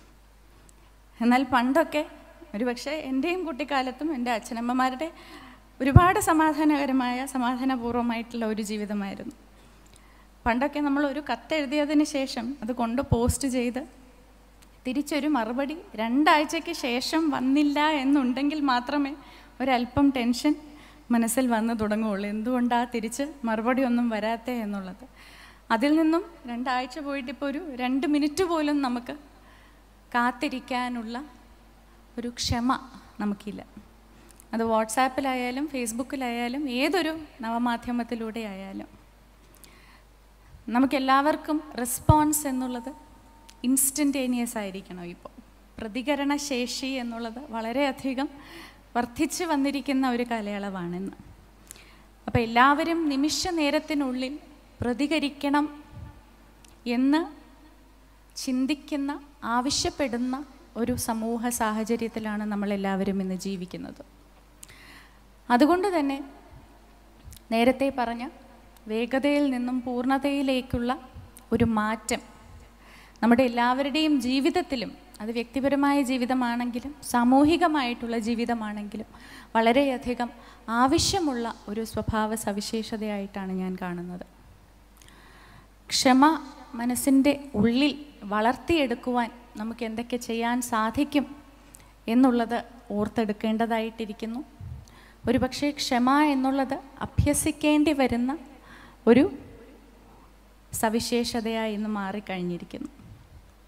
എന്നാൽ പണ്ടൊക്കെ ഒരുപക്ഷെ എൻ്റെയും കുട്ടിക്കാലത്തും എൻ്റെ അച്ഛനമ്മമാരുടെ ഒരുപാട് സമാധാനകരമായ സമാധാനപൂർവ്വമായിട്ടുള്ള ഒരു ജീവിതമായിരുന്നു. പണ്ടൊക്കെ നമ്മൾ ഒരു കത്തെഴുതിയതിന് ശേഷം അത് കൊണ്ട് പോസ്റ്റ് ചെയ്ത് തിരിച്ചൊരു മറുപടി രണ്ടാഴ്ചയ്ക്ക് ശേഷം വന്നില്ല എന്നുണ്ടെങ്കിൽ മാത്രമേ ഒരല്പം ടെൻഷൻ മനസ്സിൽ വന്ന് തുടങ്ങുകയുള്ളൂ. എന്തുകൊണ്ടാണ് തിരിച്ച് മറുപടി ഒന്നും വരാത്തേ എന്നുള്ളത്. അതിൽ നിന്നും രണ്ടാഴ്ച പോയിട്ടിപ്പോൾ ഒരു രണ്ട് മിനിറ്റ് പോലും നമുക്ക് കാത്തിരിക്കാനുള്ള ഒരു ക്ഷമ നമുക്കില്ല. അത് വാട്സാപ്പിലായാലും ഫേസ്ബുക്കിലായാലും ഏതൊരു നവമാധ്യമത്തിലൂടെ ആയാലും നമുക്കെല്ലാവർക്കും റെസ്പോൺസ് എന്നുള്ളത് ഇൻസ്റ്റൻറ്റേനിയസ് ആയിരിക്കണം. ഇപ്പോൾ പ്രതികരണശേഷി എന്നുള്ളത് വളരെയധികം വർദ്ധിച്ചു വന്നിരിക്കുന്ന ഒരു കാലയളവാണെന്ന്. അപ്പോൾ എല്ലാവരും നിമിഷ നേരത്തിനുള്ളിൽ പ്രതികരിക്കണം എന്ന് ചിന്തിക്കുന്ന, ആവശ്യപ്പെടുന്ന ഒരു സമൂഹ സാഹചര്യത്തിലാണ് നമ്മളെല്ലാവരും ഇന്ന് ജീവിക്കുന്നത്. അതുകൊണ്ട് തന്നെ നേരത്തെ പറഞ്ഞ വേഗതയിൽ നിന്നും പൂർണ്ണതയിലേക്കുള്ള ഒരു മാറ്റം നമ്മുടെ എല്ലാവരുടെയും ജീവിതത്തിലും, അത് വ്യക്തിപരമായ ജീവിതമാണെങ്കിലും സാമൂഹികമായിട്ടുള്ള ജീവിതമാണെങ്കിലും വളരെയധികം ആവശ്യമുള്ള ഒരു സ്വഭാവ സവിശേഷതയായിട്ടാണ് ഞാൻ കാണുന്നത്. ക്ഷമ മനസ്സിൻ്റെ ഉള്ളിൽ വളർത്തിയെടുക്കുവാൻ നമുക്ക് എന്തൊക്കെ ചെയ്യാൻ സാധിക്കും എന്നുള്ളത് ഓർത്തെടുക്കേണ്ടതായിട്ടിരിക്കുന്നു. ഒരു പക്ഷേ ക്ഷമ എന്നുള്ളത് അഭ്യസിക്കേണ്ടി വരുന്ന ഒരു സവിശേഷതയായി ഇന്ന് മാറിക്കഴിഞ്ഞിരിക്കുന്നു.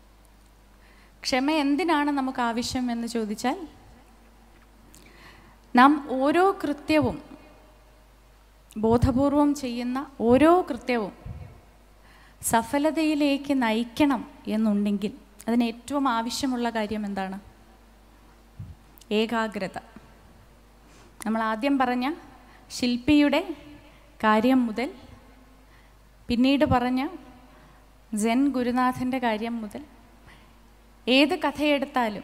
ക്ഷമ എന്തിനാണ് നമുക്ക് ആവശ്യം എന്ന് ചോദിച്ചാൽ, നാം ഓരോ കൃത്യവും, ബോധപൂർവം ചെയ്യുന്ന ഓരോ കൃത്യവും സഫലതയിലേക്ക് നയിക്കണം എന്നുണ്ടെങ്കിൽ അതിന് ഏറ്റവും ആവശ്യമുള്ള കാര്യം എന്താണ്? ഏകാഗ്രത. നമ്മൾ ആദ്യം പറഞ്ഞ ശില്പിയുടെ കാര്യം മുതൽ, പിന്നീട് പറഞ്ഞ സെൻ ഗുരുനാഥൻ്റെ കാര്യം മുതൽ, ഏത് കഥയെടുത്താലും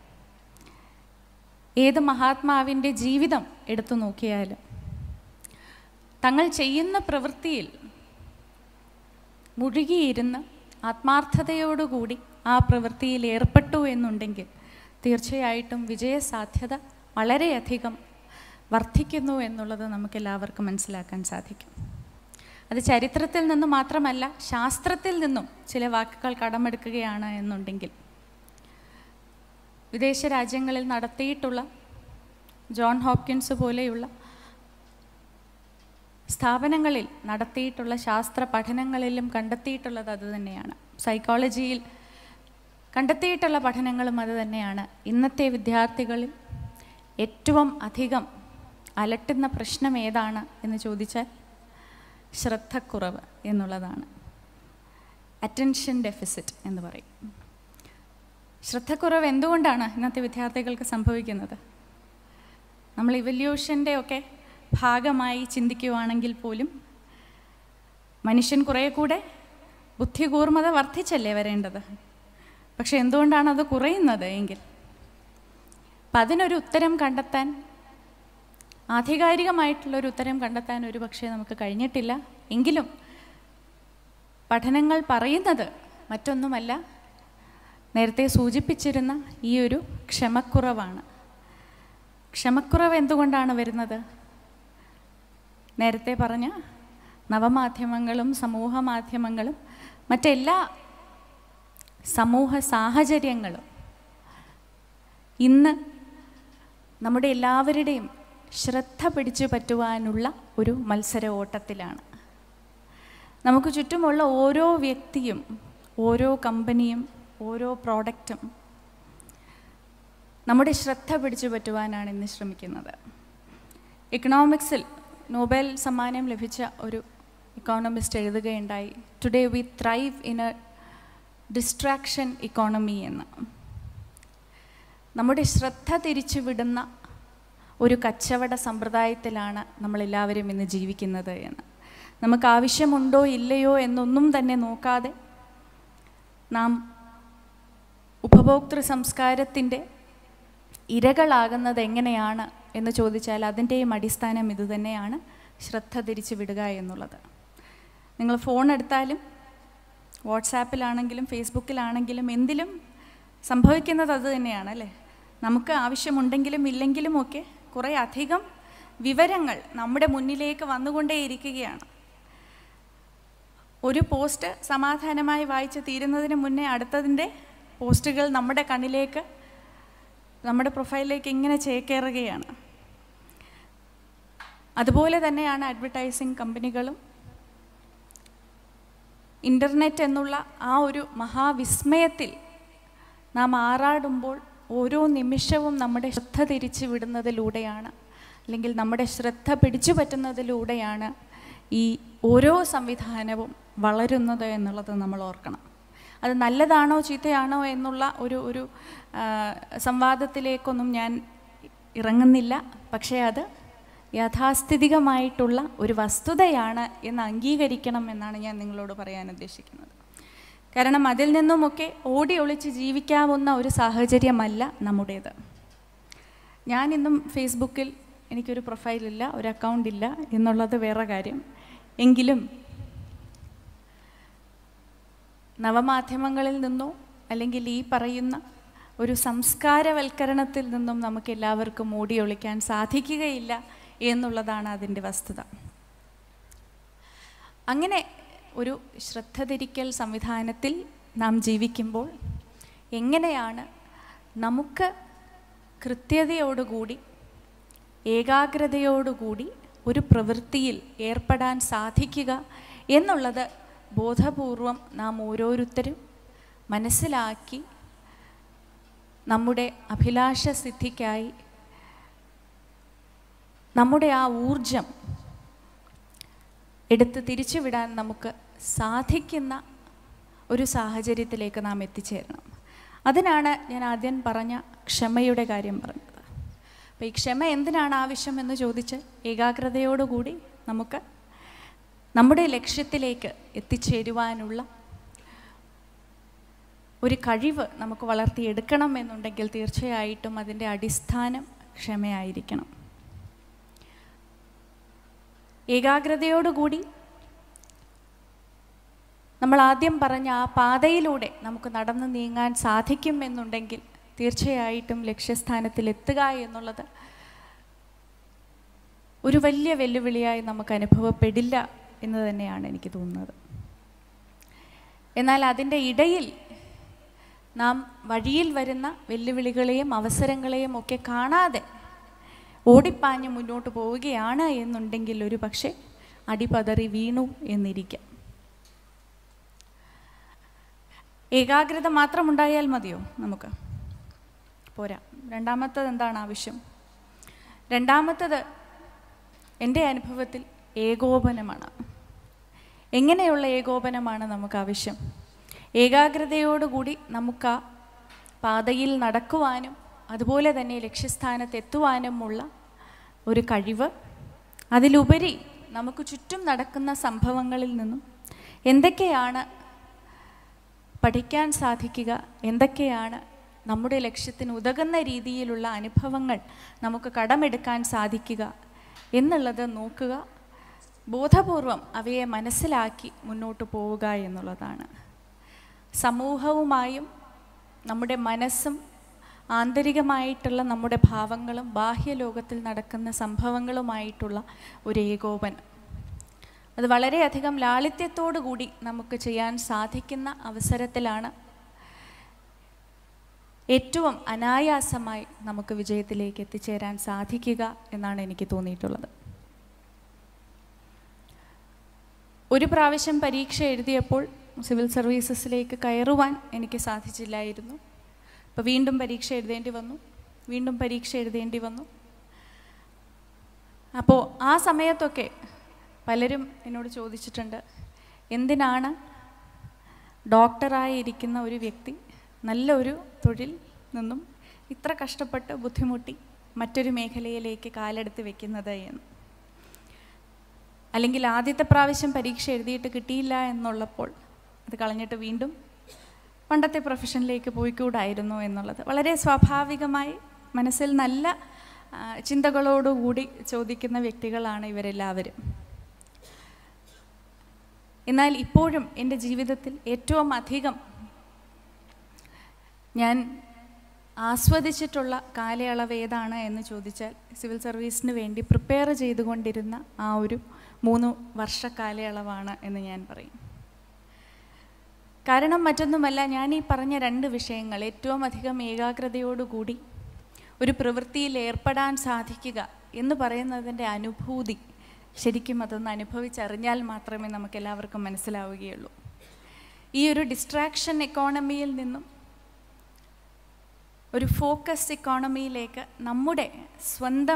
ഏത് മഹാത്മാവിൻ്റെ ജീവിതം എടുത്തു നോക്കിയാലും തങ്ങൾ ചെയ്യുന്ന പ്രവൃത്തിയിൽ മുഴുകിയിരുന്ന് ആത്മാർത്ഥതയോടുകൂടി ആ പ്രവൃത്തിയിൽ ഏർപ്പെട്ടു എന്നുണ്ടെങ്കിൽ തീർച്ചയായിട്ടും വിജയസാധ്യത വളരെയധികം വർദ്ധിക്കുന്നു എന്നുള്ളത് നമുക്കെല്ലാവർക്കും മനസ്സിലാക്കാൻ സാധിക്കും. അത് ചരിത്രത്തിൽ നിന്നും മാത്രമല്ല, ശാസ്ത്രത്തിൽ നിന്നും ചില വാക്കുകൾ കടമെടുക്കുകയാണ് എന്നുണ്ടെങ്കിൽ വിദേശ രാജ്യങ്ങളിൽ നടത്തിയിട്ടുള്ള ജോൺ ഹോപ്കിൻസ് പോലെയുള്ള സ്ഥാപനങ്ങളിൽ നടത്തിയിട്ടുള്ള ശാസ്ത്ര പഠനങ്ങളിലും കണ്ടെത്തിയിട്ടുള്ളത് അതുതന്നെയാണ്. സൈക്കോളജിയിൽ കണ്ടെത്തിയിട്ടുള്ള പഠനങ്ങളും അതുതന്നെയാണ്. ഇന്നത്തെ വിദ്യാർത്ഥികളിൽ ഏറ്റവും അധികം അലട്ടുന്ന പ്രശ്നം ഏതാണ് എന്ന് ചോദിച്ചാൽ ശ്രദ്ധക്കുറവ് എന്നുള്ളതാണ്. അറ്റൻഷൻ ഡെഫിസിറ്റ് എന്ന് പറയും. ശ്രദ്ധക്കുറവ് എന്തുകൊണ്ടാണ് ഇന്നത്തെ വിദ്യാർത്ഥികൾക്ക് സംഭവിക്കുന്നത്? നമ്മൾ ഇവല്യൂഷൻ്റെ ഒക്കെ ഭാഗമായി ചിന്തിക്കുകയാണെങ്കിൽ പോലും മനുഷ്യൻ കുറേ കൂടെ ബുദ്ധികൂർമ്മത വർദ്ധിച്ചല്ലേ വരേണ്ടത്. പക്ഷെ എന്തുകൊണ്ടാണ് അത് കുറയുന്നത് എങ്കിൽ അപ്പം അതിനൊരു ഉത്തരം കണ്ടെത്താൻ, ആധികാരികമായിട്ടുള്ളൊരു ഉത്തരം കണ്ടെത്താൻ ഒരു പക്ഷേ നമുക്ക് കഴിഞ്ഞിട്ടില്ല. എങ്കിലും പഠനങ്ങൾ പറയുന്നത് മറ്റൊന്നുമല്ല, നേരത്തെ സൂചിപ്പിച്ചിരുന്ന ഈ ഒരു ക്ഷമക്കുറവാണ്. ക്ഷമക്കുറവ് എന്തുകൊണ്ടാണ് വരുന്നത്? നേരത്തെ പറഞ്ഞ നവമാധ്യമങ്ങളും സമൂഹ മാധ്യമങ്ങളും മറ്റെല്ലാ സമൂഹ സാഹചര്യങ്ങളും ഇന്ന് നമ്മുടെ എല്ലാവരുടെയും ശ്രദ്ധ പിടിച്ചു പറ്റുവാനുള്ള ഒരു മത്സര ഓട്ടത്തിലാണ്. നമുക്ക് ചുറ്റുമുള്ള ഓരോ വ്യക്തിയും, ഓരോ കമ്പനിയും, ഓരോ പ്രോഡക്റ്റും നമ്മുടെ ശ്രദ്ധ പിടിച്ചു പറ്റുവാനാണ് ഇന്ന് ശ്രമിക്കുന്നത്. എക്കണോമിക്സിൽ നോബൽ സമ്മാനം ലഭിച്ച ഒരു ഇക്കോണമിസ്റ്റ് എഴുതുകയുണ്ടായി, today we thrive in a distraction economy എന്ന്. നമ്മുടെ ശ്രദ്ധ തിരിച്ചുവിടുന്ന ഒരു കച്ചവട സമ്പ്രദായത്തിലാണ് നമ്മളെല്ലാവരും ഇന്ന് ജീവിക്കുന്നത് എന്ന്. നമുക്ക് ആവശ്യമുണ്ടോ ഇല്ലയോ എന്നൊന്നും തന്നെ നോക്കാതെ നാം ഉപഭോക്തൃ സംസ്കാരത്തിൻ്റെ ഇരകളാകുന്നത് എങ്ങനെയാണ് എന്ന് ചോദിച്ചാൽ അതിൻ്റെയും അടിസ്ഥാനം ഇതുതന്നെയാണ്, ശ്രദ്ധ തിരിച്ചു വിടുക എന്നുള്ളത്. നിങ്ങൾ ഫോൺ എടുത്താലും വാട്സാപ്പിലാണെങ്കിലും ഫേസ്ബുക്കിലാണെങ്കിലും എന്തിലും സംഭവിക്കുന്നത് അത് തന്നെയാണ് അല്ലേ. നമുക്ക് ആവശ്യമുണ്ടെങ്കിലും ഇല്ലെങ്കിലും ഒക്കെ കുറേ അധികം വിവരങ്ങൾ നമ്മുടെ മുന്നിലേക്ക് വന്നുകൊണ്ടേയിരിക്കുകയാണ്. ഒരു പോസ്റ്റ് സമാധാനമായി വായിച്ച് തീരുന്നതിന് മുന്നേ അടുത്തതിൻ്റെ പോസ്റ്റുകൾ നമ്മുടെ കണ്ണിലേക്ക്, നമ്മുടെ പ്രൊഫൈലിലേക്ക് ഇങ്ങനെ ചേക്കേറുകയാണ്. അതുപോലെ തന്നെയാണ് അഡ്വർടൈസിങ് കമ്പനികളും. ഇൻ്റർനെറ്റ് എന്നുള്ള ആ ഒരു മഹാവിസ്മയത്തിൽ നാം ആറാടുമ്പോൾ ഓരോ നിമിഷവും നമ്മുടെ ശ്രദ്ധ തിരിച്ചു വിടുന്നതിലൂടെയാണ്, അല്ലെങ്കിൽ നമ്മുടെ ശ്രദ്ധ പിടിച്ചു പറ്റുന്നതിലൂടെയാണ് ഈ ഓരോ സംവിധാനവും വളരുന്നത് എന്നുള്ളത് നമ്മൾ ഓർക്കണം. അത് നല്ലതാണോ ചീത്തയാണോ എന്നുള്ള ഒരു ഒരു സംവാദത്തിലേക്കൊന്നും ഞാൻ ഇറങ്ങുന്നില്ല. പക്ഷേ അത് യാഥാസ്ഥിതികമായിട്ടുള്ള ഒരു വസ്തുതയാണ് എന്ന് അംഗീകരിക്കണം എന്നാണ് ഞാൻ നിങ്ങളോട് പറയാൻ ഉദ്ദേശിക്കുന്നത്. കാരണം അതിൽ നിന്നുമൊക്കെ ഓടി ഒളിച്ച് ജീവിക്കാവുന്ന ഒരു സാഹചര്യമല്ല നമ്മുടേത്. ഞാനിന്നും ഫേസ്ബുക്കിൽ എനിക്കൊരു പ്രൊഫൈലില്ല, ഒരു അക്കൗണ്ടില്ല എന്നുള്ളത് വേറെ കാര്യം. എങ്കിലും നവമാധ്യമങ്ങളിൽ നിന്നോ അല്ലെങ്കിൽ ഈ പറയുന്ന ഒരു സംസ്കാരവൽക്കരണത്തിൽ നിന്നും നമുക്ക് എല്ലാവർക്കും ഓടി ഒളിക്കാൻ സാധിക്കുകയില്ല എന്നുള്ളതാണ് അതിൻ്റെ വസ്തുത. അങ്ങനെ ഒരു ശ്രദ്ധ തിരിക്കൽ സംവിധാനത്തിൽ നാം ജീവിക്കുമ്പോൾ എങ്ങനെയാണ് നമുക്ക് കൃത്യതയോടുകൂടി ഏകാഗ്രതയോടുകൂടി ഒരു പ്രവൃത്തിയിൽ ഏർപ്പെടാൻ സാധിക്കുക എന്നുള്ളത് ബോധപൂർവം നാം ഓരോരുത്തരും മനസ്സിലാക്കി നമ്മുടെ അഭിലാഷസിദ്ധിക്കായി നമ്മുടെ ആ ഊർജം എടുത്ത് തിരിച്ചുവിടാൻ നമുക്ക് സാധിക്കുന്ന ഒരു സാഹചര്യത്തിലേക്ക് നാം എത്തിച്ചേരണം. അതിനാണ് ഞാൻ ആദ്യം പറഞ്ഞ ക്ഷമയുടെ കാര്യം പറഞ്ഞത്. അപ്പോൾ ഈ ക്ഷമ എന്തിനാണ് ആവശ്യമെന്ന് ചോദിച്ച് ഏകാഗ്രതയോടുകൂടി നമുക്ക് നമ്മുടെ ലക്ഷ്യത്തിലേക്ക് എത്തിച്ചേരുവാനുള്ള ഒരു കഴിവ് നമുക്ക് വളർത്തിയെടുക്കണം എന്നുണ്ടെങ്കിൽ തീർച്ചയായിട്ടും അതിൻ്റെ അടിസ്ഥാനം ക്ഷമയായിരിക്കണം. ഏകാഗ്രതയോടുകൂടി നമ്മൾ ആദ്യം പറഞ്ഞ ആ പാതയിലൂടെ നമുക്ക് നടന്നു നീങ്ങാൻ സാധിക്കും എന്നുണ്ടെങ്കിൽ തീർച്ചയായിട്ടും ലക്ഷ്യസ്ഥാനത്തിൽ എത്തുക എന്നുള്ളത് ഒരു വലിയ വെല്ലുവിളിയായി നമുക്ക് അനുഭവപ്പെടില്ല എന്ന് തന്നെയാണ് എനിക്ക് തോന്നുന്നത്. എന്നാൽ അതിൻ്റെ ഇടയിൽ നാം വഴിയിൽ വരുന്ന വെല്ലുവിളികളെയും അവസരങ്ങളെയും ഒക്കെ കാണാതെ ഓടിപ്പാഞ്ഞ് മുന്നോട്ട് പോവുകയാണ് എന്നുണ്ടെങ്കിൽ ഒരു പക്ഷേ അടിപതറി വീണു എന്നിരിക്കാം. ഏകാഗ്രത മാത്രമുണ്ടായാൽ മതിയോ നമുക്ക്? പോരാ. രണ്ടാമത്തത് എന്താണ് ആവശ്യം? രണ്ടാമത്തത് എൻ്റെ അനുഭവത്തിൽ ഏകോപനമാണ്. എങ്ങനെയുള്ള ഏകോപനമാണ് നമുക്ക് ആവശ്യം? ഏകാഗ്രതയോടുകൂടി നമുക്ക് ആ പാതയിൽ നടക്കുവാനും അതുപോലെ തന്നെ ലക്ഷ്യസ്ഥാനത്ത് എത്തുവാനുമുള്ള ഒരു കഴിവ്, അതിലുപരി നമുക്ക് ചുറ്റും നടക്കുന്ന സംഭവങ്ങളിൽ നിന്നും എന്തൊക്കെയാണ് പഠിക്കാൻ സാധിക്കുക, എന്തൊക്കെയാണ് നമ്മുടെ ലക്ഷ്യത്തിന് ഉതകുന്ന രീതിയിലുള്ള അനുഭവങ്ങൾ നമുക്ക് കടമെടുക്കാൻ സാധിക്കുക എന്നുള്ളത് നോക്കുക, ബോധപൂർവം അവയെ മനസ്സിലാക്കി മുന്നോട്ട് പോവുക എന്നുള്ളതാണ്. സമൂഹവുമായും നമ്മുടെ മനസ്സും ആന്തരികമായിട്ടുള്ള നമ്മുടെ ഭാവങ്ങളും ബാഹ്യലോകത്തിൽ നടക്കുന്ന സംഭവങ്ങളുമായിട്ടുള്ള ഒരു ഏകോപനം, അത് വളരെയധികം ലാളിത്യത്തോടു കൂടി നമുക്ക് ചെയ്യാൻ സാധിക്കുന്ന അവസരത്തിലാണ് ഏറ്റവും അനായാസമായി നമുക്ക് വിജയത്തിലേക്ക് എത്തിച്ചേരാൻ സാധിക്കുക എന്നാണ് എനിക്ക് തോന്നിയിട്ടുള്ളത്. ഒരു പ്രാവശ്യം പരീക്ഷ എഴുതിയപ്പോൾ സിവിൽ സർവീസസിലേക്ക് കയറുവാൻ എനിക്ക് സാധിച്ചില്ലായിരുന്നു. അപ്പോൾ വീണ്ടും പരീക്ഷ എഴുതേണ്ടി വന്നു, വീണ്ടും പരീക്ഷ എഴുതേണ്ടി വന്നു. അപ്പോൾ ആ സമയത്തൊക്കെ പലരും എന്നോട് ചോദിച്ചിട്ടുണ്ട്, എന്തിനാണ് ഡോക്ടറായിരിക്കുന്ന ഒരു വ്യക്തി നല്ലൊരു തൊഴിൽ നിന്നും ഇത്ര കഷ്ടപ്പെട്ട് ബുദ്ധിമുട്ടി മറ്റൊരു മേഖലയിലേക്ക് കാലെടുത്ത് വെക്കുന്നത് എന്ന്. അല്ലെങ്കിൽ ആദ്യത്തെ പ്രാവശ്യം പരീക്ഷ എഴുതിയിട്ട് കിട്ടിയില്ല എന്നുള്ളപ്പോൾ അത് കളഞ്ഞിട്ട് വീണ്ടും പണ്ടത്തെ പ്രൊഫഷനിലേക്ക് പോയിക്കൂടായിരുന്നു എന്നുള്ളത് വളരെ സ്വാഭാവികമായി മനസ്സിൽ നല്ല ചിന്തകളോടുകൂടി ചോദിക്കുന്ന വ്യക്തികളാണ് ഇവരെല്ലാവരും. എന്നാൽ ഇപ്പോഴും എൻ്റെ ജീവിതത്തിൽ ഏറ്റവും അധികം ഞാൻ ആസ്വദിച്ചിട്ടുള്ള കാലയളവ് ഏതാണ് എന്ന് ചോദിച്ചാൽ സിവിൽ സർവീസിന് വേണ്ടി പ്രിപ്പയർ ചെയ്തുകൊണ്ടിരുന്ന ആ ഒരു മൂന്ന് വർഷ കാലയളവാണ് എന്ന് ഞാൻ പറയും. കാരണം മറ്റൊന്നുമല്ല, ഞാൻ ഈ പറഞ്ഞ രണ്ട് വിഷയങ്ങൾ ഏറ്റവും അധികം ഏകാഗ്രതയോടുകൂടി ഒരു പ്രവൃത്തിയിൽ ഏർപ്പെടാൻ സാധിക്കുക എന്ന് പറയുന്നതിൻ്റെ അനുഭൂതി ശരിക്കും അതൊന്ന് അനുഭവിച്ചറിഞ്ഞാൽ മാത്രമേ നമുക്ക് എല്ലാവർക്കും മനസ്സിലാവുകയുള്ളൂ. ഈ ഒരു ഡിസ്ട്രാക്ഷൻ എക്കോണമിയിൽ നിന്നും ഒരു ഫോക്കസ് എക്കോണമിയിലേക്ക് നമ്മുടെ സ്വന്തം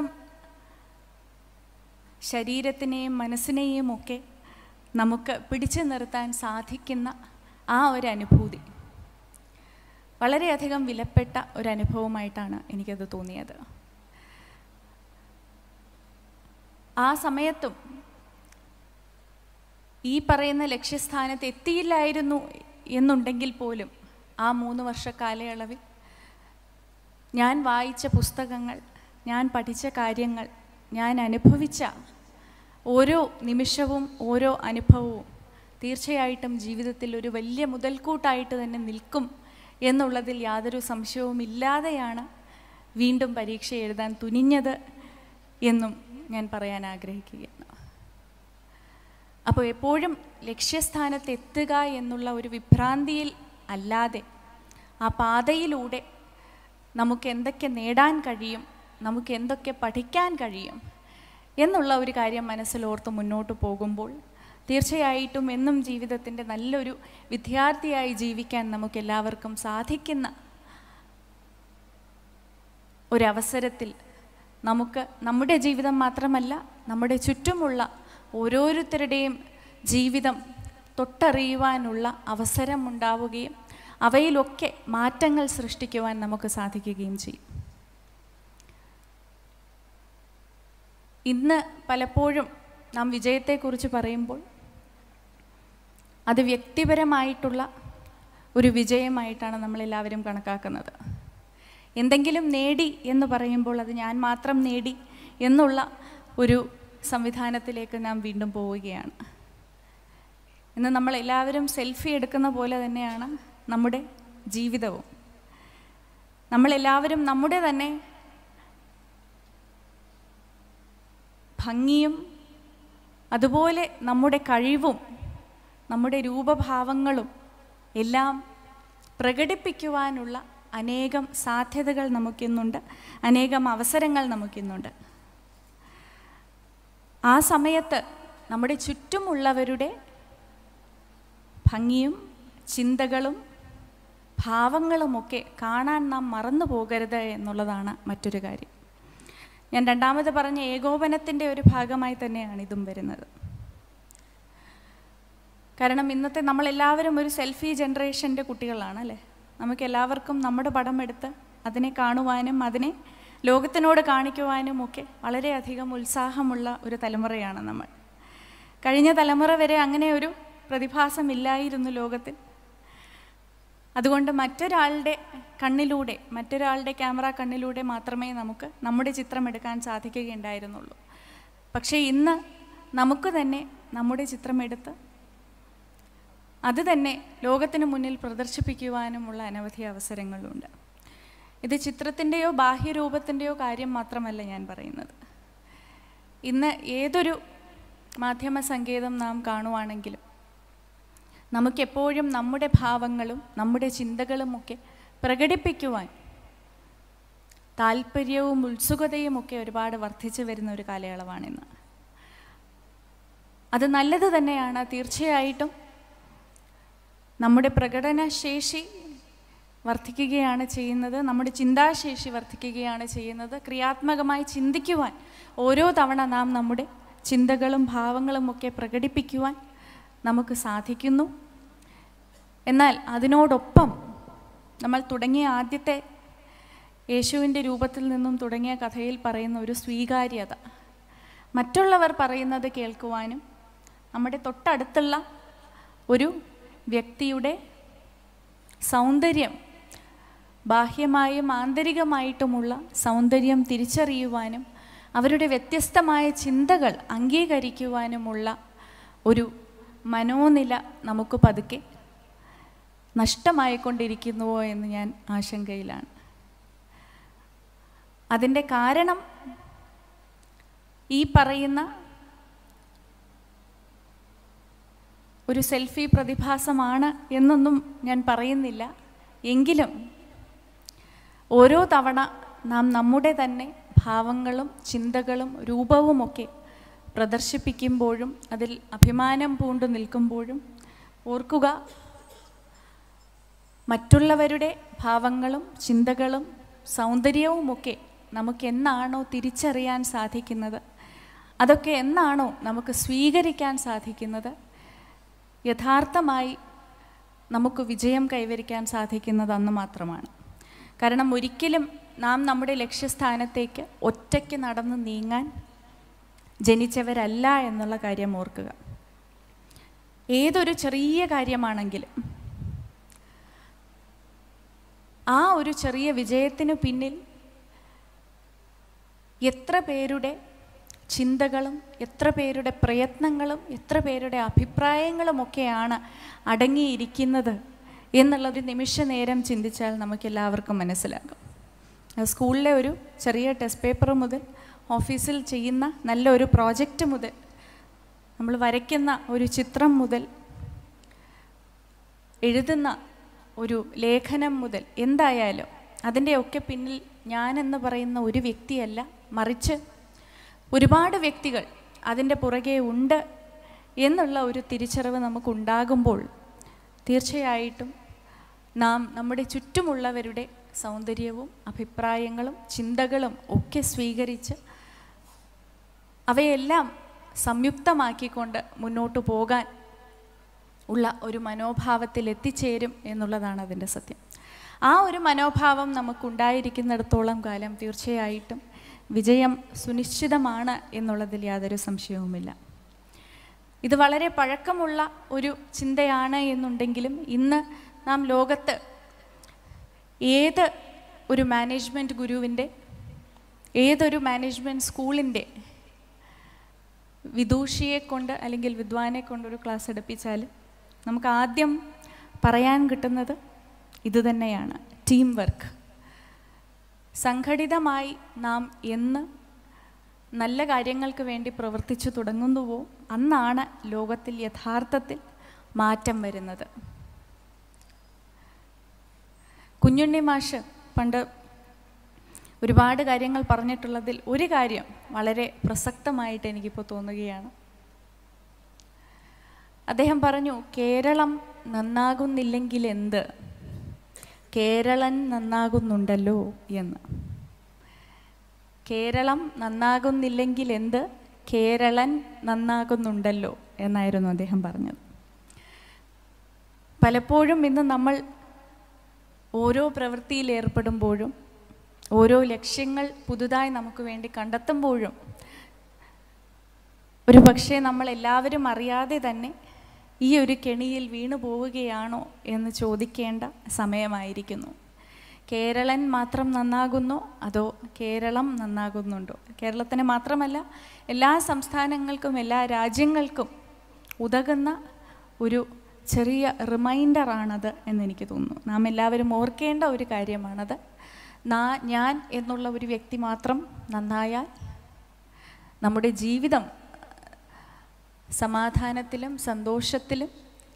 ശരീരത്തിനെയും മനസ്സിനെയും ഒക്കെ നമുക്ക് പിടിച്ചു നിർത്താൻ സാധിക്കുന്ന ആ ഒരു അനുഭൂതി വളരെയധികം വിലപ്പെട്ട ഒരു അനുഭവമായിട്ടാണ് എനിക്കത് തോന്നിയത്. ആ സമയത്തും ഈ പറയുന്ന ലക്ഷ്യസ്ഥാനത്ത് എത്തിയില്ലായിരുന്നു എന്നുണ്ടെങ്കിൽ പോലും ആ മൂന്ന് വർഷ കാലയളവിൽ ഞാൻ വായിച്ച പുസ്തകങ്ങൾ, ഞാൻ പഠിച്ച കാര്യങ്ങൾ, ഞാൻ അനുഭവിച്ച ഓരോ നിമിഷവും ഓരോ അനുഭവവും തീർച്ചയായിട്ടും ജീവിതത്തിൽ ഒരു വലിയ മുതൽക്കൂട്ടായിട്ട് തന്നെ നിൽക്കും എന്നുള്ളതിൽ യാതൊരു സംശയവും ഇല്ലാതെയാണ് വീണ്ടും പരീക്ഷ എഴുതാൻ തുനിഞ്ഞത് എന്നും ഞാൻ പറയാൻ ആഗ്രഹിക്കുകയാണ്. അപ്പോൾ എപ്പോഴും ലക്ഷ്യസ്ഥാനത്ത് എത്തുക എന്നുള്ള ഒരു വിഭ്രാന്തിയിൽ അല്ലാതെ ആ പാതയിലൂടെ നമുക്ക് എന്തൊക്കെ നേടാൻ കഴിയും, നമുക്ക് എന്തൊക്കെ പഠിക്കാൻ കഴിയും എന്നുള്ള ഒരു കാര്യം മനസ്സിലോർത്ത് മുന്നോട്ട് പോകുമ്പോൾ തീർച്ചയായിട്ടും എന്നും ജീവിതത്തിൻ്റെ നല്ലൊരു വിദ്യാർത്ഥിയായി ജീവിക്കാൻ നമുക്കെല്ലാവർക്കും സാധിക്കുന്ന ഒരവസരത്തിൽ നമുക്ക് നമ്മുടെ ജീവിതം മാത്രമല്ല നമ്മുടെ ചുറ്റുമുള്ള ഓരോരുത്തരുടെയും ജീവിതം തൊട്ടറിയുവാനുള്ള അവസരം ഉണ്ടാവുകയും അവയിലൊക്കെ മാറ്റങ്ങൾ സൃഷ്ടിക്കുവാൻ നമുക്ക് സാധിക്കുകയും ചെയ്യും. ഇന്ന് പലപ്പോഴും നാം വിജയത്തെക്കുറിച്ച് പറയുമ്പോൾ അത് വ്യക്തിപരമായിട്ടുള്ള ഒരു വിജയമായിട്ടാണ് നമ്മളെല്ലാവരും കണക്കാക്കുന്നത്. എന്തെങ്കിലും നേടി എന്ന് പറയുമ്പോൾ അത് ഞാൻ മാത്രം നേടി എന്നുള്ള ഒരു സംവിധാനത്തിലേക്ക് നാം വീണ്ടും പോവുകയാണ്. ഇന്ന് നമ്മളെല്ലാവരും സെൽഫി എടുക്കുന്ന പോലെ തന്നെയാണ് നമ്മുടെ ജീവിതവും. നമ്മളെല്ലാവരും നമ്മുടെ തന്നെ ഭംഗിയും അതുപോലെ നമ്മുടെ കഴിവും നമ്മുടെ രൂപഭാവങ്ങളും എല്ലാം പ്രകടിപ്പിക്കുവാനുള്ള അനേകം സാധ്യതകൾ നമുക്കിന്നുണ്ട്, അനേകം അവസരങ്ങൾ നമുക്കിന്നുണ്ട്. ആ സമയത്ത് നമ്മുടെ ചുറ്റുമുള്ളവരുടെ ഭംഗിയും ചിന്തകളും ഭാവങ്ങളുമൊക്കെ കാണാൻ നാം മറന്നു പോകരുത് എന്നുള്ളതാണ് മറ്റൊരു കാര്യം. ഞാൻ രണ്ടാമത് പറഞ്ഞ ഏകോപനത്തിൻ്റെ ഒരു ഭാഗമായി തന്നെയാണ് ഇതും വരുന്നത്. കാരണം ഇന്നത്തെ നമ്മളെല്ലാവരും ഒരു സെൽഫി ജനറേഷൻ്റെ കുട്ടികളാണ് അല്ലേ. നമുക്കെല്ലാവർക്കും നമ്മുടെ പടം എടുത്ത് അതിനെ കാണുവാനും അതിനെ ലോകത്തിനോട് കാണിക്കുവാനും ഒക്കെ വളരെയധികം ഉത്സാഹമുള്ള ഒരു തലമുറയാണ് നമ്മൾ. കഴിഞ്ഞ തലമുറ വരെ അങ്ങനെ ഒരു പ്രതിഭാസമില്ലായിരുന്നു ലോകത്തിൽ. അതുകൊണ്ട് മറ്റൊരാളുടെ കണ്ണിലൂടെ മറ്റൊരാളുടെ ക്യാമറ കണ്ണിലൂടെ മാത്രമേ നമുക്ക് നമ്മുടെ ചിത്രം എടുക്കാൻ സാധിക്കുകയുണ്ടായിരുന്നുള്ളൂ. പക്ഷേ ഇന്ന് നമുക്ക് തന്നെ നമ്മുടെ ചിത്രമെടുത്ത് അത് തന്നെ ലോകത്തിന് മുന്നിൽ പ്രദർശിപ്പിക്കുവാനുമുള്ള അനവധി അവസരങ്ങളുണ്ട്. ഇത് ചിത്രത്തിൻ്റെയോ ബാഹ്യരൂപത്തിൻ്റെയോ കാര്യം മാത്രമല്ല ഞാൻ പറയുന്നത്. ഇന്ന് ഏതൊരു മാധ്യമ സങ്കേതം നാം കാണുവാണെങ്കിലും നമുക്കെപ്പോഴും നമ്മുടെ ഭാവങ്ങളും നമ്മുടെ ചിന്തകളുമൊക്കെ പ്രകടിപ്പിക്കുവാൻ താല്പര്യവും ഉത്സുകതയുമൊക്കെ ഒരുപാട് വർദ്ധിച്ചു വരുന്ന ഒരു കാലയളവാണിന്ന്. അത് നല്ലത് തന്നെയാണ്. തീർച്ചയായിട്ടും നമ്മുടെ പ്രകടനശേഷി വർദ്ധിക്കുകയാണ് ചെയ്യുന്നത്, നമ്മുടെ ചിന്താശേഷി വർദ്ധിക്കുകയാണ് ചെയ്യുന്നത്. ക്രിയാത്മകമായി ചിന്തിക്കുവാൻ ഓരോ തവണ നാം നമ്മുടെ ചിന്തകളും ഭാവങ്ങളുമൊക്കെ പ്രകടിപ്പിക്കുവാൻ നമുക്ക് സാധിക്കുന്നു. എന്നാൽ അതിനോടൊപ്പം നമ്മൾ തുടങ്ങിയ ആദ്യത്തെ യേശുവിൻ്റെ രൂപത്തിൽ നിന്നും തുടങ്ങിയ കഥയിൽ പറയുന്ന ഒരു സ്വീകാര്യത, മറ്റുള്ളവർ പറയുന്നത് കേൾക്കുവാനും നമ്മുടെ തൊട്ടടുത്തുള്ള ഒരു വ്യക്തിയുടെ സൗന്ദര്യം, ബാഹ്യമായും ആന്തരികമായിട്ടുമുള്ള സൗന്ദര്യം തിരിച്ചറിയുവാനും അവരുടെ വ്യത്യസ്തമായ ചിന്തകൾ അംഗീകരിക്കുവാനുമുള്ള ഒരു മനോനില നമുക്ക് പതുക്കെ നഷ്ടമായിക്കൊണ്ടിരിക്കുന്നുവോ എന്ന് ഞാൻ ആശങ്കയിലാണ്. അതിൻ്റെ കാരണം ഈ പറയുന്ന ഒരു സെൽഫി പ്രതിഭാസമാണ് എന്നൊന്നും ഞാൻ പറയുന്നില്ല. എങ്കിലും ഓരോ തവണ നാം നമ്മുടെ തന്നെ ഭാവങ്ങളും ചിന്തകളും രൂപവുമൊക്കെ പ്രദർശിപ്പിക്കുമ്പോഴും അതിൽ അഭിമാനം പൂണ്ടു നിൽക്കുമ്പോഴും ഓർക്കുക, മറ്റുള്ളവരുടെ ഭാവങ്ങളും ചിന്തകളും സൗന്ദര്യവുമൊക്കെ നമുക്ക് എന്നാണോ തിരിച്ചറിയാൻ സാധിക്കുന്നത്, അതൊക്കെ എന്നാണോ നമുക്ക് സ്വീകരിക്കാൻ സാധിക്കുന്നത്, യഥാർത്ഥമായി നമുക്ക് വിജയം കൈവരിക്കാൻ സാധിക്കുന്നത് അന്ന് മാത്രമാണ്. കാരണം ഒരിക്കലും നാം നമ്മുടെ ലക്ഷ്യസ്ഥാനത്തേക്ക് ഒറ്റയ്ക്ക് നടന്ന് നീങ്ങാൻ ജനിച്ചവരല്ല എന്നുള്ള കാര്യം ഓർക്കുക. ഏതൊരു ചെറിയ കാര്യമാണെങ്കിലും ആ ഒരു ചെറിയ വിജയത്തിന് പിന്നിൽ എത്ര പേരുടെ ചിന്തകളും എത്ര പേരുടെ പ്രയത്നങ്ങളും എത്ര പേരുടെ അഭിപ്രായങ്ങളുമൊക്കെയാണ് അടങ്ങിയിരിക്കുന്നത് എന്നുള്ളൊരു നിമിഷ നേരം ചിന്തിച്ചാൽ നമുക്കെല്ലാവർക്കും മനസ്സിലാകും. സ്കൂളിലെ ഒരു ചെറിയ ടെസ്റ്റ് പേപ്പർ മുതൽ ഓഫീസിൽ ചെയ്യുന്ന നല്ലൊരു പ്രോജക്റ്റ് മുതൽ നമ്മൾ വരയ്ക്കുന്ന ഒരു ചിത്രം മുതൽ എഴുതുന്ന ഒരു ലേഖനം മുതൽ എന്തായാലും അതിൻ്റെയൊക്കെ പിന്നിൽ ഞാനെന്ന് പറയുന്ന ഒരു വ്യക്തിയല്ല, മറിച്ച് ഒരുപാട് വ്യക്തികൾ അതിൻ്റെ പുറകെ ഉണ്ട് എന്നുള്ള ഒരു തിരിച്ചറിവ് നമുക്കുണ്ടാകുമ്പോൾ തീർച്ചയായിട്ടും നാം നമ്മുടെ ചുറ്റുമുള്ളവരുടെ സൗന്ദര്യവും അഭിപ്രായങ്ങളും ചിന്തകളും ഒക്കെ സ്വീകരിച്ച് അവയെല്ലാം സംയുക്തമാക്കിക്കൊണ്ട് മുന്നോട്ട് പോകാൻ ഉള്ള ഒരു മനോഭാവത്തിൽ എത്തിച്ചേരും എന്നുള്ളതാണ് അതിൻ്റെ സത്യം. ആ ഒരു മനോഭാവം നമുക്കുണ്ടായിരിക്കുന്നിടത്തോളം കാലം തീർച്ചയായിട്ടും വിജയം സുനിശ്ചിതമാണ് എന്നുള്ളതിൽ യാതൊരു സംശയവുമില്ല. ഇത് വളരെ പഴക്കമുള്ള ഒരു ചിന്തയാണ് എന്നുണ്ടെങ്കിലും ഇന്ന് നാം ലോകത്ത് ഏത് ഒരു മാനേജ്മെൻറ്റ് ഗുരുവിൻ്റെ, ഏതൊരു മാനേജ്മെൻറ്റ് സ്കൂളിൻ്റെ വിദൂഷിയെ കൊണ്ട് അല്ലെങ്കിൽ വിദ്വാനെ കൊണ്ടൊരു ക്ലാസ് എടുപ്പിച്ചാൽ നമുക്ക് ആദ്യം പറയാൻ കിട്ടുന്നത് ഇതുതന്നെയാണ്: ടീം വർക്ക്. സംഘടിതമായി നാം എന്ന് നല്ല കാര്യങ്ങൾക്ക് വേണ്ടി പ്രവർത്തിച്ചു തുടങ്ങുന്നുവോ അന്നാണ് ലോകത്തിൽ യഥാർത്ഥത്തിൽ മാറ്റം വരുന്നത്. കുഞ്ഞുണ്ണി മാഷ് പണ്ട് ഒരുപാട് കാര്യങ്ങൾ പറഞ്ഞിട്ടുള്ളതിൽ ഒരു കാര്യം വളരെ പ്രസക്തമായിട്ട് എനിക്കിപ്പോൾ തോന്നുകയാണ്. അദ്ദേഹം പറഞ്ഞു, കേരളം നന്നാകുന്നില്ലെങ്കിൽ എന്ത്, കേരളൻ നന്നാകുന്നുണ്ടല്ലോ എന്ന്. കേരളം നന്നാകുന്നില്ലെങ്കിൽ എന്ത്, കേരളൻ നന്നാകുന്നുണ്ടല്ലോ എന്നായിരുന്നു അദ്ദേഹം പറഞ്ഞത്. പലപ്പോഴും ഇന്ന് നമ്മൾ ഓരോ പ്രവൃത്തിയിൽ ഏർപ്പെടുമ്പോഴും ഓരോ ലക്ഷ്യങ്ങൾ പുതുതായി നമുക്ക് വേണ്ടി കണ്ടെത്തുമ്പോഴും ഒരു പക്ഷേ നമ്മളെല്ലാവരും അറിയാതെ തന്നെ ഈ ഒരു കെണിയിൽ വീണു പോവുകയാണോ എന്ന് ചോദിക്കേണ്ട സമയമായിരിക്കുന്നു. കേരളൻ മാത്രം നന്നാകുന്നോ അതോ കേരളം നന്നാകുന്നുണ്ടോ? കേരളത്തിന് മാത്രമല്ല, എല്ലാ സംസ്ഥാനങ്ങൾക്കും എല്ലാ രാജ്യങ്ങൾക്കും ഉതകുന്ന ഒരു ചെറിയ റിമൈൻഡറാണത് എന്നെനിക്ക് തോന്നുന്നു. നാം എല്ലാവരും ഓർക്കേണ്ട ഒരു കാര്യമാണത്. നാ ഞാൻ എന്നുള്ള ഒരു വ്യക്തി മാത്രം നന്നായാൽ നമ്മുടെ ജീവിതം സമാധാനത്തിലും സന്തോഷത്തിലും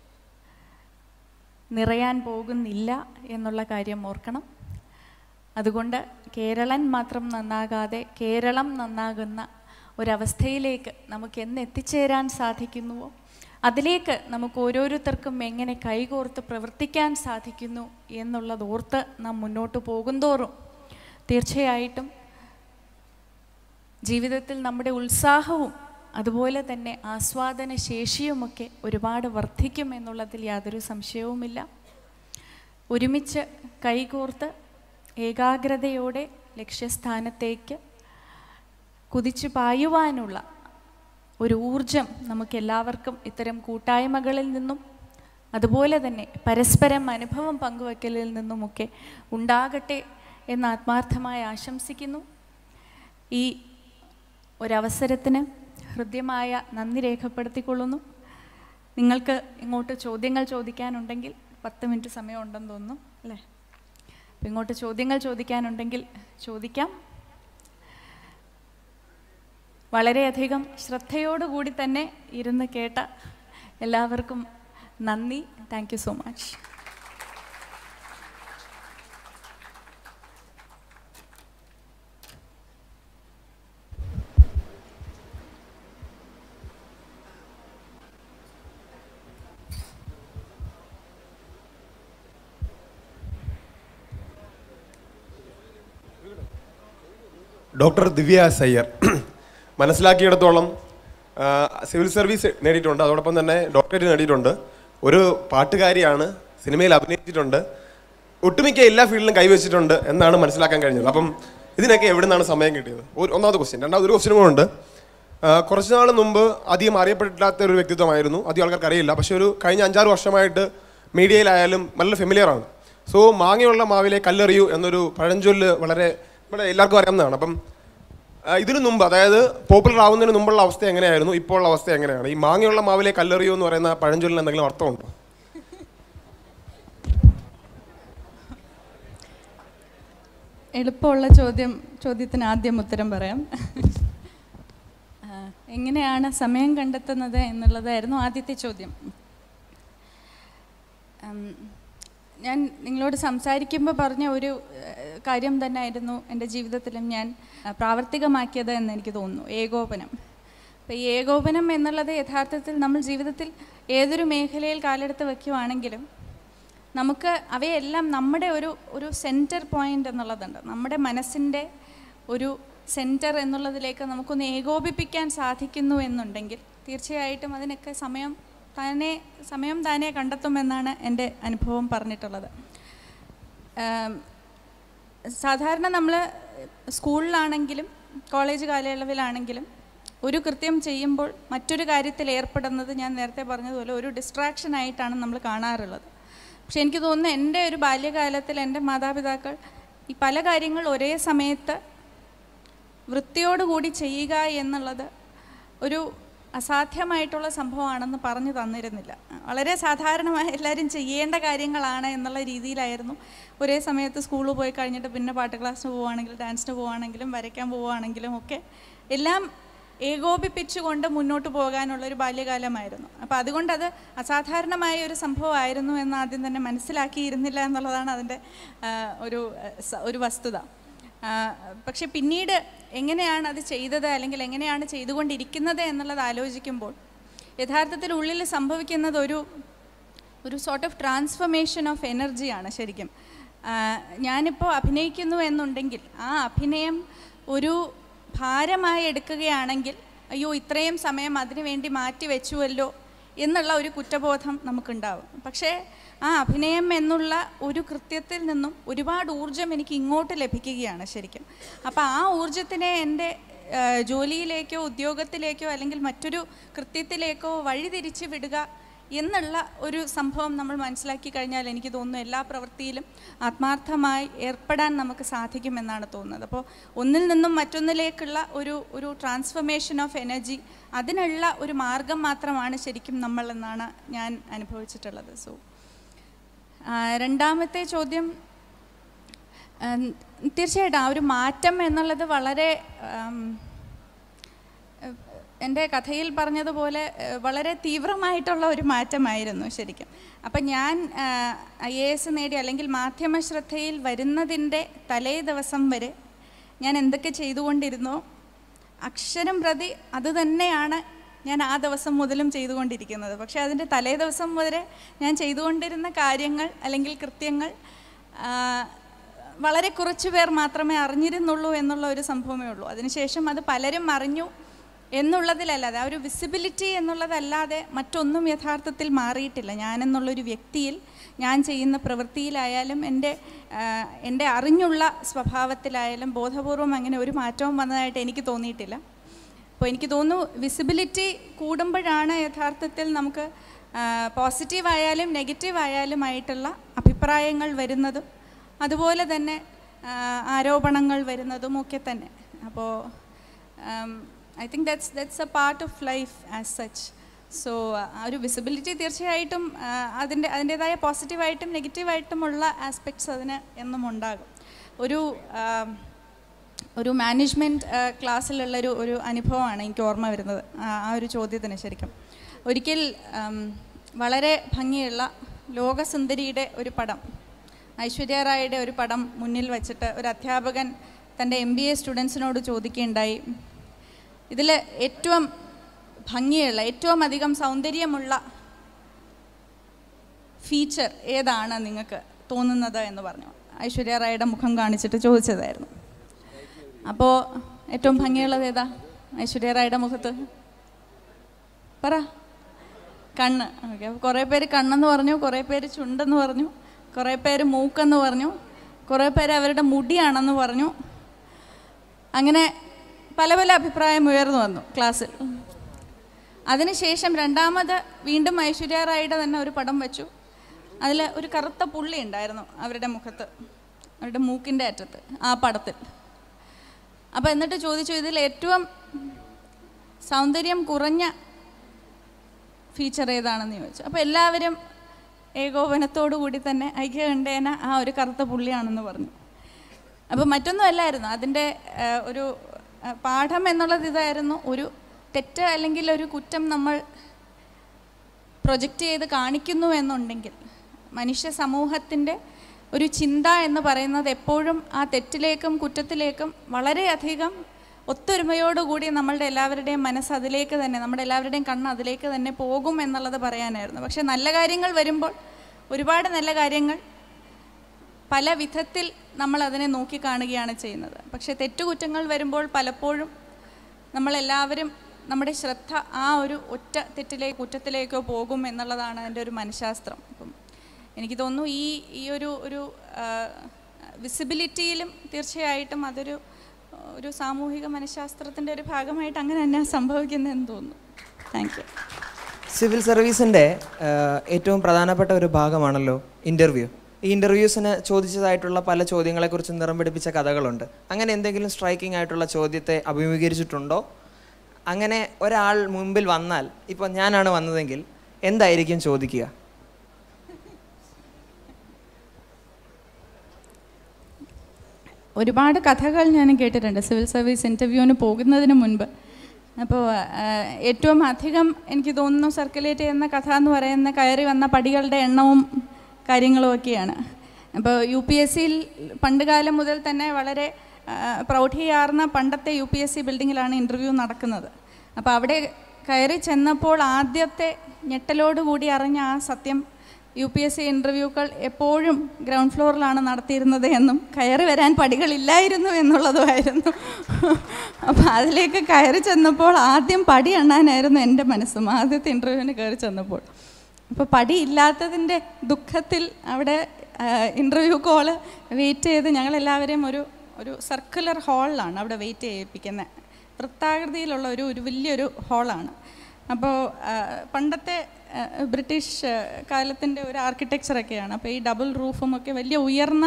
നിറയാൻ പോകുന്നില്ല എന്നുള്ള കാര്യം ഓർക്കണം. അതുകൊണ്ട് കേരളൻ മാത്രം നന്നാകാതെ കേരളം നന്നാകുന്ന ഒരവസ്ഥയിലേക്ക് നമുക്ക് എന്ന് എത്തിച്ചേരാൻ സാധിക്കുന്നുവോ അതിലേക്ക് നമുക്ക് ഓരോരുത്തർക്കും എങ്ങനെ കൈകോർത്ത് പ്രവർത്തിക്കാൻ സാധിക്കുന്നു എന്നുള്ളതോർത്ത് നാം മുന്നോട്ട് പോകുന്തോറും തീർച്ചയായിട്ടും ജീവിതത്തിൽ നമ്മുടെ ഉത്സാഹവും അതുപോലെ തന്നെ ആസ്വാദന ശേഷിയുമൊക്കെ ഒരുപാട് വർദ്ധിക്കും എന്നുള്ളതിൽ യാതൊരു സംശയവുമില്ല. ഒരുമിച്ച് കൈകോർത്ത് ഏകാഗ്രതയോടെ ലക്ഷ്യസ്ഥാനത്തേക്ക് കുതിച്ചു പായുവാനുള്ള ഒരു ഊർജം നമുക്കെല്ലാവർക്കും ഇത്തരം കൂട്ടായ്മകളിൽ നിന്നും അതുപോലെ തന്നെ പരസ്പരം അനുഭവം പങ്കുവയ്ക്കലിൽ നിന്നുമൊക്കെ ഉണ്ടാകട്ടെ എന്ന് ആത്മാർത്ഥമായി ആശംസിക്കുന്നു. ഈ ഒരവസരത്തിന് ഹൃദ്യമായ നന്ദി രേഖപ്പെടുത്തിക്കൊള്ളുന്നു. നിങ്ങൾക്ക് ഇങ്ങോട്ട് ചോദ്യങ്ങൾ ചോദിക്കാനുണ്ടെങ്കിൽ പത്ത് മിനിറ്റ് സമയമുണ്ടെന്ന് തോന്നുന്നു അല്ലേ? അപ്പം ഇങ്ങോട്ട് ചോദ്യങ്ങൾ ചോദിക്കാനുണ്ടെങ്കിൽ ചോദിക്കാം. വളരെയധികം ശ്രദ്ധയോടുകൂടി തന്നെ ഇരുന്ന് കേട്ട എല്ലാവർക്കും നന്ദി. Thank you so much. Doctor Divya Iyer മനസ്സിലാക്കിയിടത്തോളം സിവിൽ സർവീസ് നേടിയിട്ടുണ്ട്, അതോടൊപ്പം തന്നെ ഡോക്ടറേറ്റ് നേടിയിട്ടുണ്ട്, ഒരു പാട്ടുകാരിയാണ്, സിനിമയിൽ അഭിനയിച്ചിട്ടുണ്ട്, ഒട്ടുമിക്ക എല്ലാ ഫീൽഡിലും കൈവച്ചിട്ടുണ്ട് എന്നാണ് മനസ്സിലാക്കാൻ കഴിഞ്ഞത്. അപ്പം ഇതിനൊക്കെ എവിടെ നിന്നാണ് സമയം കിട്ടിയത്? ഒരു ഒന്നാമത്തെ ക്വസ്റ്റ്യൻ. രണ്ടാമത് ഒരു ക്വസ്റ്റ്യനും കൂടെ ഉണ്ട്. കുറച്ച് നാൾ മുമ്പ് അധികം അറിയപ്പെട്ടില്ലാത്ത ഒരു വ്യക്തിത്വമായിരുന്നു, അധികം ആൾക്കാർക്ക് അറിയില്ല. പക്ഷേ ഒരു കഴിഞ്ഞ അഞ്ചാറ് വർഷമായിട്ട് മീഡിയയിലായാലും നല്ല ഫെമിലിയറാണ്. സോ മാങ്ങയുള്ള മാവിലെ കല്ലെറിയൂ എന്നൊരു പഴഞ്ചൊല്ല് വളരെ ഇവിടെ എല്ലാവർക്കും അറിയാവുന്നതാണ്. അപ്പം ഇതിനു മുമ്പ്, അതായത് പോപ്പുലർ ആവുന്നതിന് മുമ്പുള്ള അവസ്ഥ എങ്ങനെയായിരുന്നു, ഇപ്പോൾ ഉള്ള അവസ്ഥ എങ്ങനെയാണ്? ഈ മാങ്ങയുള്ള മാവിലെ കല്ലെറിയൂ എന്ന് പറയുന്ന പഴഞ്ചൊല്ലിന് എന്തെങ്കിലും അർത്ഥമുണ്ടോ? എളുപ്പമുള്ള ചോദ്യം ചോദ്യത്തിന് ആദ്യം ഉത്തരം പറയാം. എങ്ങനെയാണ് സമയം കണ്ടെത്തുന്നത് എന്നുള്ളതായിരുന്നു ആദ്യത്തെ ചോദ്യം. ഞാൻ നിങ്ങളോട് സംസാരിക്കുമ്പോൾ പറഞ്ഞ ഒരു കാര്യം തന്നെ ആയിരുന്നു എൻ്റെ ജീവിതത്തിലും ഞാൻ പ്രാവർത്തികമാക്കിയത് എന്ന് എനിക്ക് തോന്നുന്നു, ഏകോപനം. അപ്പോൾ ഈ ഏകോപനം എന്നുള്ളത് യഥാർത്ഥത്തിൽ നമ്മൾ ജീവിതത്തിൽ ഏതൊരു മേഖലയിൽ കാലെടുത്ത് വയ്ക്കുവാണെങ്കിലും നമുക്ക് അവയെല്ലാം നമ്മുടെ ഒരു ഒരു സെൻറ്റർ പോയിൻ്റ് എന്നുള്ളതുണ്ട്. നമ്മുടെ മനസ്സിൻ്റെ ഒരു സെൻറ്റർ എന്നുള്ളതിലേക്ക് നമുക്കൊന്ന് ഏകോപിപ്പിക്കാൻ സാധിക്കുന്നു എന്നുണ്ടെങ്കിൽ തീർച്ചയായിട്ടും അതിനൊക്കെ സമയം താനെ സമയം താനെ കണ്ടെത്തുമെന്നാണ് എൻ്റെ അനുഭവം പറഞ്ഞിട്ടുള്ളത്. സാധാരണ നമ്മൾ സ്കൂളിലാണെങ്കിലും കോളേജ് കാലയളവിലാണെങ്കിലും ഒരു കൃത്യം ചെയ്യുമ്പോൾ മറ്റൊരു കാര്യത്തിൽ ഏർപ്പെടുന്നത് ഞാൻ നേരത്തെ പറഞ്ഞതുപോലെ ഒരു ഡിസ്ട്രാക്ഷനായിട്ടാണ് നമ്മൾ കാണാറുള്ളത്. പക്ഷെ എനിക്ക് തോന്നുന്നു എൻ്റെ ഒരു ബാല്യകാലത്തിൽ എൻ്റെ മാതാപിതാക്കൾ ഈ പല കാര്യങ്ങൾ ഒരേ സമയത്ത് വൃത്തിയോടുകൂടി ചെയ്യുക എന്നുള്ളത് ഒരു അസാധ്യമായിട്ടുള്ള സംഭവമാണെന്ന് പറഞ്ഞു തന്നിരുന്നില്ല. വളരെ സാധാരണമായി എല്ലാവരും ചെയ്യേണ്ട കാര്യങ്ങളാണ് എന്നുള്ള രീതിയിലായിരുന്നു. ഒരേ സമയത്ത് സ്കൂളിൽ പോയി കഴിഞ്ഞിട്ട് പിന്നെ പാട്ട് ക്ലാസ്സിന് പോവുകയാണെങ്കിലും ഡാൻസിന് പോവുകയാണെങ്കിലും വരയ്ക്കാൻ പോവുകയാണെങ്കിലും ഒക്കെ എല്ലാം ഏകോപിപ്പിച്ചുകൊണ്ട് മുന്നോട്ട് പോകാനുള്ളൊരു ബാല്യകാലമായിരുന്നു. അപ്പോൾ അതുകൊണ്ടത് അസാധാരണമായ ഒരു സംഭവമായിരുന്നു എന്ന് ആദ്യം തന്നെ മനസ്സിലാക്കിയിരുന്നില്ല എന്നുള്ളതാണ് അതിൻ്റെ ഒരു ഒരു വസ്തുത. പക്ഷെ പിന്നീട് എങ്ങനെയാണ് അത് ചെയ്തത് അല്ലെങ്കിൽ എങ്ങനെയാണ് ചെയ്തുകൊണ്ടിരിക്കുന്നത് എന്നുള്ളത് ആലോചിക്കുമ്പോൾ യഥാർത്ഥത്തിൽ ഉള്ളിൽ സംഭവിക്കുന്നത് ഒരു ഒരു സോർട്ട് ഓഫ് ട്രാൻസ്ഫർമേഷൻ ഓഫ് എനർജിയാണ് ശരിക്കും. ഞാനിപ്പോൾ അഭിനയിക്കുന്നു എന്നുണ്ടെങ്കിൽ ആ അഭിനയം ഒരു ഭാരമായി എടുക്കുകയാണെങ്കിൽ അയ്യോ ഇത്രയും സമയം അതിനു വേണ്ടി മാറ്റി വെച്ചുവല്ലോ എന്നുള്ള ഒരു കുറ്റബോധം നമുക്കുണ്ടാവും. പക്ഷേ ആ അഭിനയം എന്നുള്ള ഒരു കൃത്യത്തിൽ നിന്നും ഒരുപാട് ഊർജം എനിക്ക് ഇങ്ങോട്ട് ലഭിക്കുകയാണ് ശരിക്കും. അപ്പോൾ ആ ഊർജത്തിനെ എൻ്റെ ജോലിയിലേക്കോ ഉദ്യോഗത്തിലേക്കോ അല്ലെങ്കിൽ മറ്റൊരു കൃത്യത്തിലേക്കോ വഴിതിരിച്ച് വിടുക എന്നുള്ള ഒരു സംഭവം നമ്മൾ മനസ്സിലാക്കി കഴിഞ്ഞാൽ എനിക്ക് തോന്നുന്നു എല്ലാ പ്രവൃത്തിയിലും ആത്മാർത്ഥമായി ഏർപ്പെടാൻ നമുക്ക് സാധിക്കുമെന്നാണ് തോന്നുന്നത്. അപ്പോൾ ഒന്നിൽ നിന്നും മറ്റൊന്നിലേക്കുള്ള ഒരു ഒരു ട്രാൻസ്ഫർമേഷൻ ഓഫ് എനർജി അതിനുള്ള ഒരു മാർഗം മാത്രമാണ് ശരിക്കും നമ്മൾ എന്നാണ് ഞാൻ അനുഭവിച്ചിട്ടുള്ളത്. സോ രണ്ടാമത്തെ ചോദ്യം, തീർച്ചയായിട്ടും ആ ഒരു മാറ്റം എന്നുള്ളത് വളരെ എൻ്റെ കഥയിൽ പറഞ്ഞതുപോലെ വളരെ തീവ്രമായിട്ടുള്ള ഒരു മാറ്റമായിരുന്നു ശരിക്കും. അപ്പം ഞാൻ ഐ എ എസ് നേടി അല്ലെങ്കിൽ മാധ്യമ ശ്രദ്ധയിൽ വരുന്നതിൻ്റെ തലേ ദിവസം വരെ ഞാൻ എന്തൊക്കെ ചെയ്തുകൊണ്ടിരുന്നോ അക്ഷരം പ്രതി അത് തന്നെയാണ് ഞാൻ ആ ദിവസം മുതലും ചെയ്തുകൊണ്ടിരിക്കുന്നത്. പക്ഷേ അതിൻ്റെ തലേ ദിവസം വരെ ഞാൻ ചെയ്തുകൊണ്ടിരുന്ന കാര്യങ്ങൾ അല്ലെങ്കിൽ കൃത്യങ്ങൾ വളരെ കുറച്ച് പേർ മാത്രമേ അറിഞ്ഞിരുന്നുള്ളൂ എന്നുള്ള ഒരു സംഭവമേ ഉള്ളൂ. അതിനുശേഷം അത് പലരും അറിഞ്ഞു എന്നുള്ളതിലല്ലാതെ ആ ഒരു വിസിബിലിറ്റി എന്നുള്ളതല്ലാതെ മറ്റൊന്നും യഥാർത്ഥത്തിൽ മാറിയിട്ടില്ല. ഞാനെന്നുള്ളൊരു വ്യക്തിയിൽ ഞാൻ ചെയ്യുന്ന പ്രവൃത്തിയിലായാലും എൻ്റെ എൻ്റെ അറിഞ്ഞുള്ള സ്വഭാവത്തിലായാലും ബോധപൂർവം അങ്ങനെ ഒരു മാറ്റവും വന്നതായിട്ട് എനിക്ക് തോന്നിയിട്ടില്ല. അപ്പോൾ എനിക്ക് തോന്നുന്നു വിസിബിലിറ്റി കൂടുമ്പോഴാണ് യഥാർത്ഥത്തിൽ നമുക്ക് പോസിറ്റീവായാലും നെഗറ്റീവായാലും ആയിട്ടുള്ള അഭിപ്രായങ്ങൾ വരുന്നതും അതുപോലെ തന്നെ ആരോപണങ്ങൾ വരുന്നതും ഒക്കെ തന്നെ. അപ്പോൾ I think that's that's a part of life as such. So ആ ഒരു വിസിബിലിറ്റി തീർച്ചയായിട്ടും അതിൻ്റെ അതിൻ്റേതായ പോസിറ്റീവായിട്ടും നെഗറ്റീവായിട്ടുമുള്ള ആസ്പെക്ട്സ് അതിന് എന്നും ഉണ്ടാകും. ഒരു ഒരു മാനേജ്മെൻറ്റ് ക്ലാസ്സിലുള്ളൊരു ഒരു അനുഭവമാണ് എനിക്ക് ഓർമ്മ വരുന്നത് ആ ഒരു ചോദ്യത്തിന്. ശരിക്കും ഒരിക്കൽ വളരെ ഭംഗിയുള്ള ലോകസുന്ദരിയുടെ ഒരു പടം, ഐശ്വര്യ റായിയുടെ ഒരു പടം മുന്നിൽ വച്ചിട്ട് ഒരു അധ്യാപകൻ തൻ്റെ എം ബി എ സ്റ്റുഡൻസിനോട് ചോദിക്കുകയുണ്ടായി, ഇതിൽ ഏറ്റവും ഭംഗിയുള്ള ഏറ്റവും അധികം സൗന്ദര്യമുള്ള ഫീച്ചർ ഏതാണ് നിങ്ങൾക്ക് തോന്നുന്നത് എന്ന് പറഞ്ഞു. ഐശ്വര്യ റായിയുടെ മുഖം കാണിച്ചിട്ട് ചോദിച്ചതായിരുന്നു. അപ്പോൾ ഏറ്റവും ഭംഗിയുള്ളത് ഏതാ ഐശ്വര്യ റായിയുടെ മുഖത്ത്? പറ. കണ്ണ്. ഓക്കെ. അപ്പോൾ കുറേ പേര് കണ്ണെന്ന് പറഞ്ഞു, കുറേ പേര് ചുണ്ടെന്ന് പറഞ്ഞു, കുറേ പേര് മൂക്കെന്ന് പറഞ്ഞു, കുറേ പേര് അവരുടെ മുടിയാണെന്ന് പറഞ്ഞു. അങ്ങനെ പല പല അഭിപ്രായം ഉയർന്നു വന്നു ക്ലാസ്സിൽ. അതിനുശേഷം രണ്ടാമത് വീണ്ടും ഐശ്വര്യ റായിയുടെ തന്നെ ഒരു പടം വെച്ചു. അതിൽ ഒരു കറുത്ത പുള്ളി ഉണ്ടായിരുന്നു അവരുടെ മുഖത്ത്, അവരുടെ മൂക്കിൻ്റെ അറ്റത്ത് ആ പടത്തിൽ. അപ്പോൾ എന്നിട്ട് ചോദിച്ചു, ഇതിൽ ഏറ്റവും സൗന്ദര്യം കുറഞ്ഞ ഫീച്ചർ ഏതാണെന്ന് ചോദിച്ചു. അപ്പോൾ എല്ലാവരും ഏകോപനത്തോടു കൂടി തന്നെ ഐക്യകണ്ഠേന ആ ഒരു കറുത്ത പുള്ളിയാണെന്ന് പറഞ്ഞു. അപ്പോൾ മറ്റൊന്നും അല്ലായിരുന്നു അതിൻ്റെ ഒരു പാഠം എന്നുള്ളത് ഇതായിരുന്നു, ഒരു തെറ്റ് അല്ലെങ്കിൽ ഒരു കുറ്റം നമ്മൾ പ്രൊജക്റ്റ് ചെയ്ത് കാണിക്കുന്നു എന്നുണ്ടെങ്കിൽ മനുഷ്യ സമൂഹത്തിൻ്റെ ഒരു ചിന്ത എന്ന് പറയുന്നത് എപ്പോഴും ആ തെറ്റിലേക്കും കുറ്റത്തിലേക്കും വളരെയധികം ഒത്തൊരുമയോടുകൂടി നമ്മളുടെ എല്ലാവരുടെയും മനസ്സ് അതിലേക്ക് തന്നെ, നമ്മുടെ എല്ലാവരുടെയും കണ്ണ് അതിലേക്ക് തന്നെ പോകും എന്നുള്ളത് പറയാനായിരുന്നു. പക്ഷെ നല്ല കാര്യങ്ങൾ വരുമ്പോൾ ഒരുപാട് നല്ല കാര്യങ്ങൾ പല വിധത്തിൽ നമ്മൾ അതിനെ നോക്കിക്കാണുകയാണ് ചെയ്യുന്നത്. പക്ഷേ തെറ്റുകുറ്റങ്ങൾ വരുമ്പോൾ പലപ്പോഴും നമ്മളെല്ലാവരും നമ്മുടെ ശ്രദ്ധ ആ ഒരു ഒറ്റ തെറ്റിലേക്ക് കുറ്റത്തിലേക്കോ പോകും എന്നുള്ളതാണ് അതിൻ്റെ ഒരു മനഃശാസ്ത്രം. അപ്പം എനിക്ക് തോന്നുന്നു ഈ ഈ ഒരു ഒരു വിസിബിലിറ്റിയിലും തീർച്ചയായിട്ടും അതൊരു ഒരു സാമൂഹിക മനഃശാസ്ത്രത്തിൻ്റെ ഒരു ഭാഗമായിട്ട് അങ്ങനെ തന്നെ സംഭവിക്കുന്നതെന്ന് തോന്നുന്നു. Thank you. സിവിൽ സർവീസിൻ്റെ ഏറ്റവും പ്രധാനപ്പെട്ട ഒരു ഭാഗമാണല്ലോ ഇൻ്റർവ്യൂ. ഈ ഇൻ്റർവ്യൂസിന് ചോദിച്ചതായിട്ടുള്ള പല ചോദ്യങ്ങളെക്കുറിച്ച് നിറം പിടിപ്പിച്ച കഥകളുണ്ട്. അങ്ങനെ എന്തെങ്കിലും സ്ട്രൈക്കിംഗ് ആയിട്ടുള്ള ചോദ്യത്തെ അഭിമുഖീകരിച്ചിട്ടുണ്ടോ? അങ്ങനെ ഒരാൾ മുമ്പിൽ വന്നാൽ, ഇപ്പോൾ ഞാനാണ് വന്നതെങ്കിൽ എന്തായിരിക്കും ചോദിക്കുക? ഒരുപാട് കഥകൾ ഞാൻ കേട്ടിട്ടുണ്ട് സിവിൽ സർവീസ് ഇൻ്റർവ്യൂവിന് പോകുന്നതിന് മുൻപ്. അപ്പോൾ ഏറ്റവും അധികം എനിക്ക് തോന്നുന്നു സർക്കുലേറ്റ് ചെയ്യുന്ന കഥ എന്ന് പറയുന്ന കയറി വന്ന പടികളുടെ എണ്ണവും കാര്യങ്ങളും ഒക്കെയാണ്. അപ്പോൾ യു പി എസ് സിയിൽ പണ്ട് കാലം മുതൽ തന്നെ വളരെ പ്രൗഢിയാർന്ന പണ്ടത്തെ യു പി എസ് സി ബിൽഡിങ്ങിലാണ് ഇൻ്റർവ്യൂ നടക്കുന്നത്. അപ്പോൾ അവിടെ കയറി ചെന്നപ്പോൾ ആദ്യത്തെ ഞെട്ടലോടുകൂടി അറിഞ്ഞ ആ സത്യം, യു പി എസ് സി ഇൻ്റർവ്യൂക്കൾ എപ്പോഴും ഗ്രൗണ്ട് ഫ്ലോറിലാണ് നടത്തിയിരുന്നത് എന്നും കയറി വരാൻ പടികളില്ലായിരുന്നു എന്നുള്ളതുമായിരുന്നു. അപ്പോൾ അതിലേക്ക് കയറി ചെന്നപ്പോൾ ആദ്യം പടി എണ്ണാനായിരുന്നു എൻ്റെ മനസ്സും ആദ്യത്തെ ഇൻ്റർവ്യൂവിന് കയറി ചെന്നപ്പോൾ. അപ്പോൾ പടി ഇല്ലാത്തതിൻ്റെ ദുഃഖത്തിൽ അവിടെ ഇൻ്റർവ്യൂ കോള് വെയിറ്റ് ചെയ്ത് ഞങ്ങളെല്ലാവരെയും ഒരു ഒരു സർക്കുലർ ഹാളിലാണ് അവിടെ വെയിറ്റ് ചെയ്യിപ്പിക്കുന്നത്. വൃത്താകൃതിയിലുള്ള ഒരു ഒരു വലിയൊരു ഹാളാണ്. അപ്പോൾ പണ്ടത്തെ ബ്രിട്ടീഷ് കാലത്തിൻ്റെ ഒരു ആർക്കിടെക്ചറൊക്കെയാണ്. അപ്പോൾ ഈ ഡബിൾ റൂഫും ഒക്കെ വലിയ ഉയർന്ന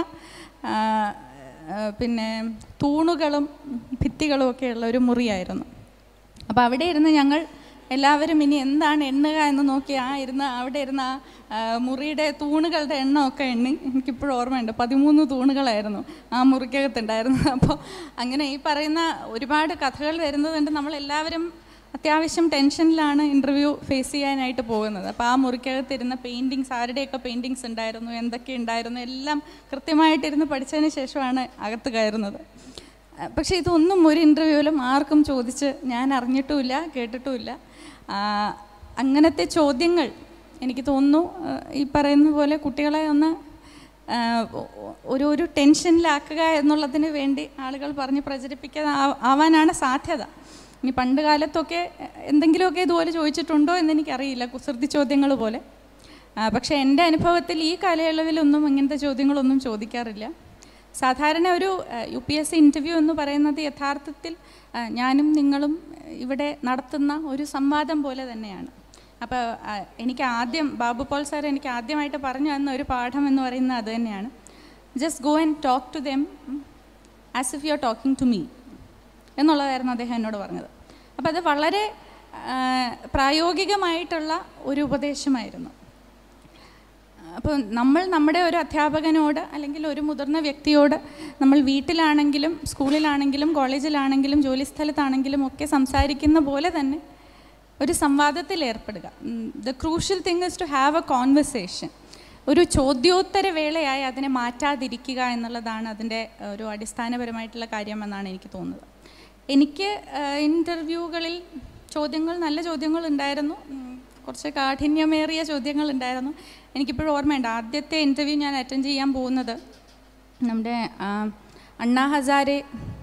പിന്നെ തൂണുകളും ഭിത്തികളും ഒക്കെയുള്ള ഒരു മുറിയായിരുന്നു. അപ്പോൾ അവിടെ ഇരുന്ന് ഞങ്ങൾ എല്ലാവരും ഇനി എന്താണ് എണ്ണുക എന്ന് നോക്കി ആ ഇരുന്ന് അവിടെ ഇരുന്ന ആ മുറിയുടെ തൂണുകളുടെ എണ്ണമൊക്കെ എണ്ണി. എനിക്കിപ്പോഴും ഓർമ്മയുണ്ട്, പതിമൂന്ന് തൂണുകളായിരുന്നു ആ മുറിക്കകത്തുണ്ടായിരുന്നത്. അപ്പോൾ അങ്ങനെ ഈ പറയുന്ന ഒരുപാട് കഥകൾ വരുന്നതുകൊണ്ട് നമ്മളെല്ലാവരും അത്യാവശ്യം ടെൻഷനിലാണ് ഇൻ്റർവ്യൂ ഫേസ് ചെയ്യാനായിട്ട് പോകുന്നത്. അപ്പോൾ ആ മുറിക്കകത്തിരുന്ന പെയിൻറ്റിങ്സ്, ആരുടെയൊക്കെ പെയിൻറ്റിങ്സ് ഉണ്ടായിരുന്നു, എന്തൊക്കെ ഉണ്ടായിരുന്നു, എല്ലാം കൃത്യമായിട്ടിരുന്ന് പഠിച്ചതിന് ശേഷമാണ് അകത്ത് കയറുന്നത്. പക്ഷേ ഇതൊന്നും ഒരു ഇൻ്റർവ്യൂവിലും ആർക്കും ചോദിച്ച് ഞാൻ അറിഞ്ഞിട്ടുമില്ല, കേട്ടിട്ടുമില്ല. അങ്ങനത്തെ ചോദ്യങ്ങൾ എനിക്ക് തോന്നുന്നു ഈ പറയുന്ന പോലെ കുട്ടികളെ ഒന്ന് ഒരു ഒരു ടെൻഷനിലാക്കുക എന്നുള്ളതിന് വേണ്ടി ആളുകൾ പറഞ്ഞ് പ്രചരിപ്പിക്കാതെ ആവാനാണ് സാധ്യത. ഇനി പണ്ട് കാലത്തൊക്കെ എന്തെങ്കിലുമൊക്കെ ഇതുപോലെ ചോദിച്ചിട്ടുണ്ടോ എന്നെനിക്കറിയില്ല, കുസൃതി ചോദ്യങ്ങൾ പോലെ. പക്ഷേ എൻ്റെ അനുഭവത്തിൽ ഈ കാലയളവിലൊന്നും ഇങ്ങനത്തെ ചോദ്യങ്ങളൊന്നും ചോദിക്കാറില്ല. സാധാരണ ഒരു U P S C interview എന്ന് പറയുന്നത് യഥാർത്ഥത്തിൽ ഞാനും നിങ്ങളും ഇവിടെ നടത്തുന്ന ഒരു സംവാദം പോലെ തന്നെയാണ്. അപ്പോൾ എനിക്ക് ആദ്യം ബാബു പോൾ സാർ എനിക്ക് ആദ്യമായിട്ട് പറഞ്ഞു തന്ന ഒരു പാഠം എന്ന് പറയുന്നത് അത് തന്നെയാണ്. Just go and talk to them as if you are talking to me എന്നുള്ളതായിരുന്നു അദ്ദേഹം എന്നോട് പറഞ്ഞത്. അപ്പോൾ അത് വളരെ പ്രായോഗികമായിട്ടുള്ള ഒരു ഉപദേശമായിരുന്നു. അപ്പോൾ നമ്മൾ നമ്മുടെ ഒരു അധ്യാപകനോട് അല്ലെങ്കിൽ ഒരു മുതിർന്ന വ്യക്തിയോട് നമ്മൾ വീട്ടിലാണെങ്കിലും സ്കൂളിലാണെങ്കിലും കോളേജിലാണെങ്കിലും ജോലിസ്ഥലത്താണെങ്കിലും ഒക്കെ സംസാരിക്കുന്ന പോലെ തന്നെ ഒരു സംവാദത്തിൽ ഏർപ്പെടുക. The crucial thing is to have a conversation. ഒരു ചോദ്യോത്തര വേളയായി അതിനെ മാറ്റാതിരിക്കുക എന്നുള്ളതാണ് അതിൻ്റെ ഒരു അടിസ്ഥാനപരമായിട്ടുള്ള കാര്യമെന്നാണ് എനിക്ക് തോന്നുന്നത്. എനിക്ക് ഇൻ്റർവ്യൂകളിൽ ചോദ്യങ്ങൾ നല്ല ചോദ്യങ്ങൾ ഉണ്ടായിരുന്നു, കുറച്ച് കാഠിന്യമേറിയ ചോദ്യങ്ങൾ ഉണ്ടായിരുന്നു. എനിക്കിപ്പോഴും ഓർമ്മയുണ്ട്, ആദ്യത്തെ ഇൻ്റർവ്യൂ ഞാൻ അറ്റൻഡ് ചെയ്യാൻ പോകുന്നത് നമ്മുടെ അണ്ണാ ഹസാരെ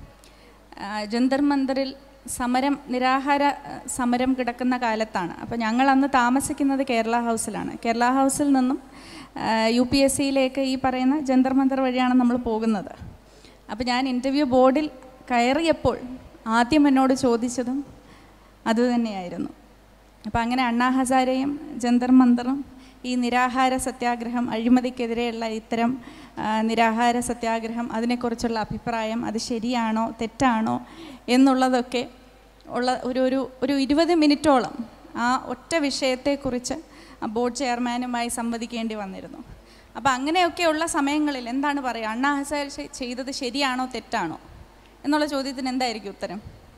ജന്തർ മന്ദറിൽ സമരം നിരാഹാര സമരം കിടക്കുന്ന കാലത്താണ്. അപ്പോൾ ഞങ്ങൾ അന്ന് താമസിക്കുന്നത് കേരള ഹൗസിലാണ്. കേരള ഹൗസിൽ നിന്നും യു പി എസ് സിയിലേക്ക് ഈ പറയുന്ന ജന്തർ മന്ദർ വഴിയാണ് നമ്മൾ പോകുന്നത്. അപ്പോൾ ഞാൻ ഇൻ്റർവ്യൂ ബോർഡിൽ കയറിയപ്പോൾ ആദ്യം എന്നോട് ചോദിച്ചതും അതുതന്നെയായിരുന്നു. അപ്പോൾ അങ്ങനെ അണ്ണാ ഹസാരെയും ജന്തർ മന്ദറും ഈ നിരാഹാര സത്യാഗ്രഹം, അഴിമതിക്കെതിരെയുള്ള ഇത്തരം നിരാഹാര സത്യാഗ്രഹം, അതിനെക്കുറിച്ചുള്ള അഭിപ്രായം, അത് ശരിയാണോ തെറ്റാണോ എന്നുള്ളതൊക്കെ ഉള്ള ഒരു ഒരു ഒരു ഇരുപത് മിനിറ്റോളം ആ ഒറ്റ വിഷയത്തെക്കുറിച്ച് ബോർഡ് ചെയർമാനുമായി സംവദിക്കേണ്ടി വന്നിരുന്നു. അപ്പോൾ അങ്ങനെയൊക്കെയുള്ള സമയങ്ങളിൽ എന്താണ് പറയുക, അണ്ണാ ഹസാരെ ചെയ്തത് ശരിയാണോ തെറ്റാണോ എന്നുള്ള ചോദ്യത്തിന് എന്തായിരിക്കും ഉത്തരം?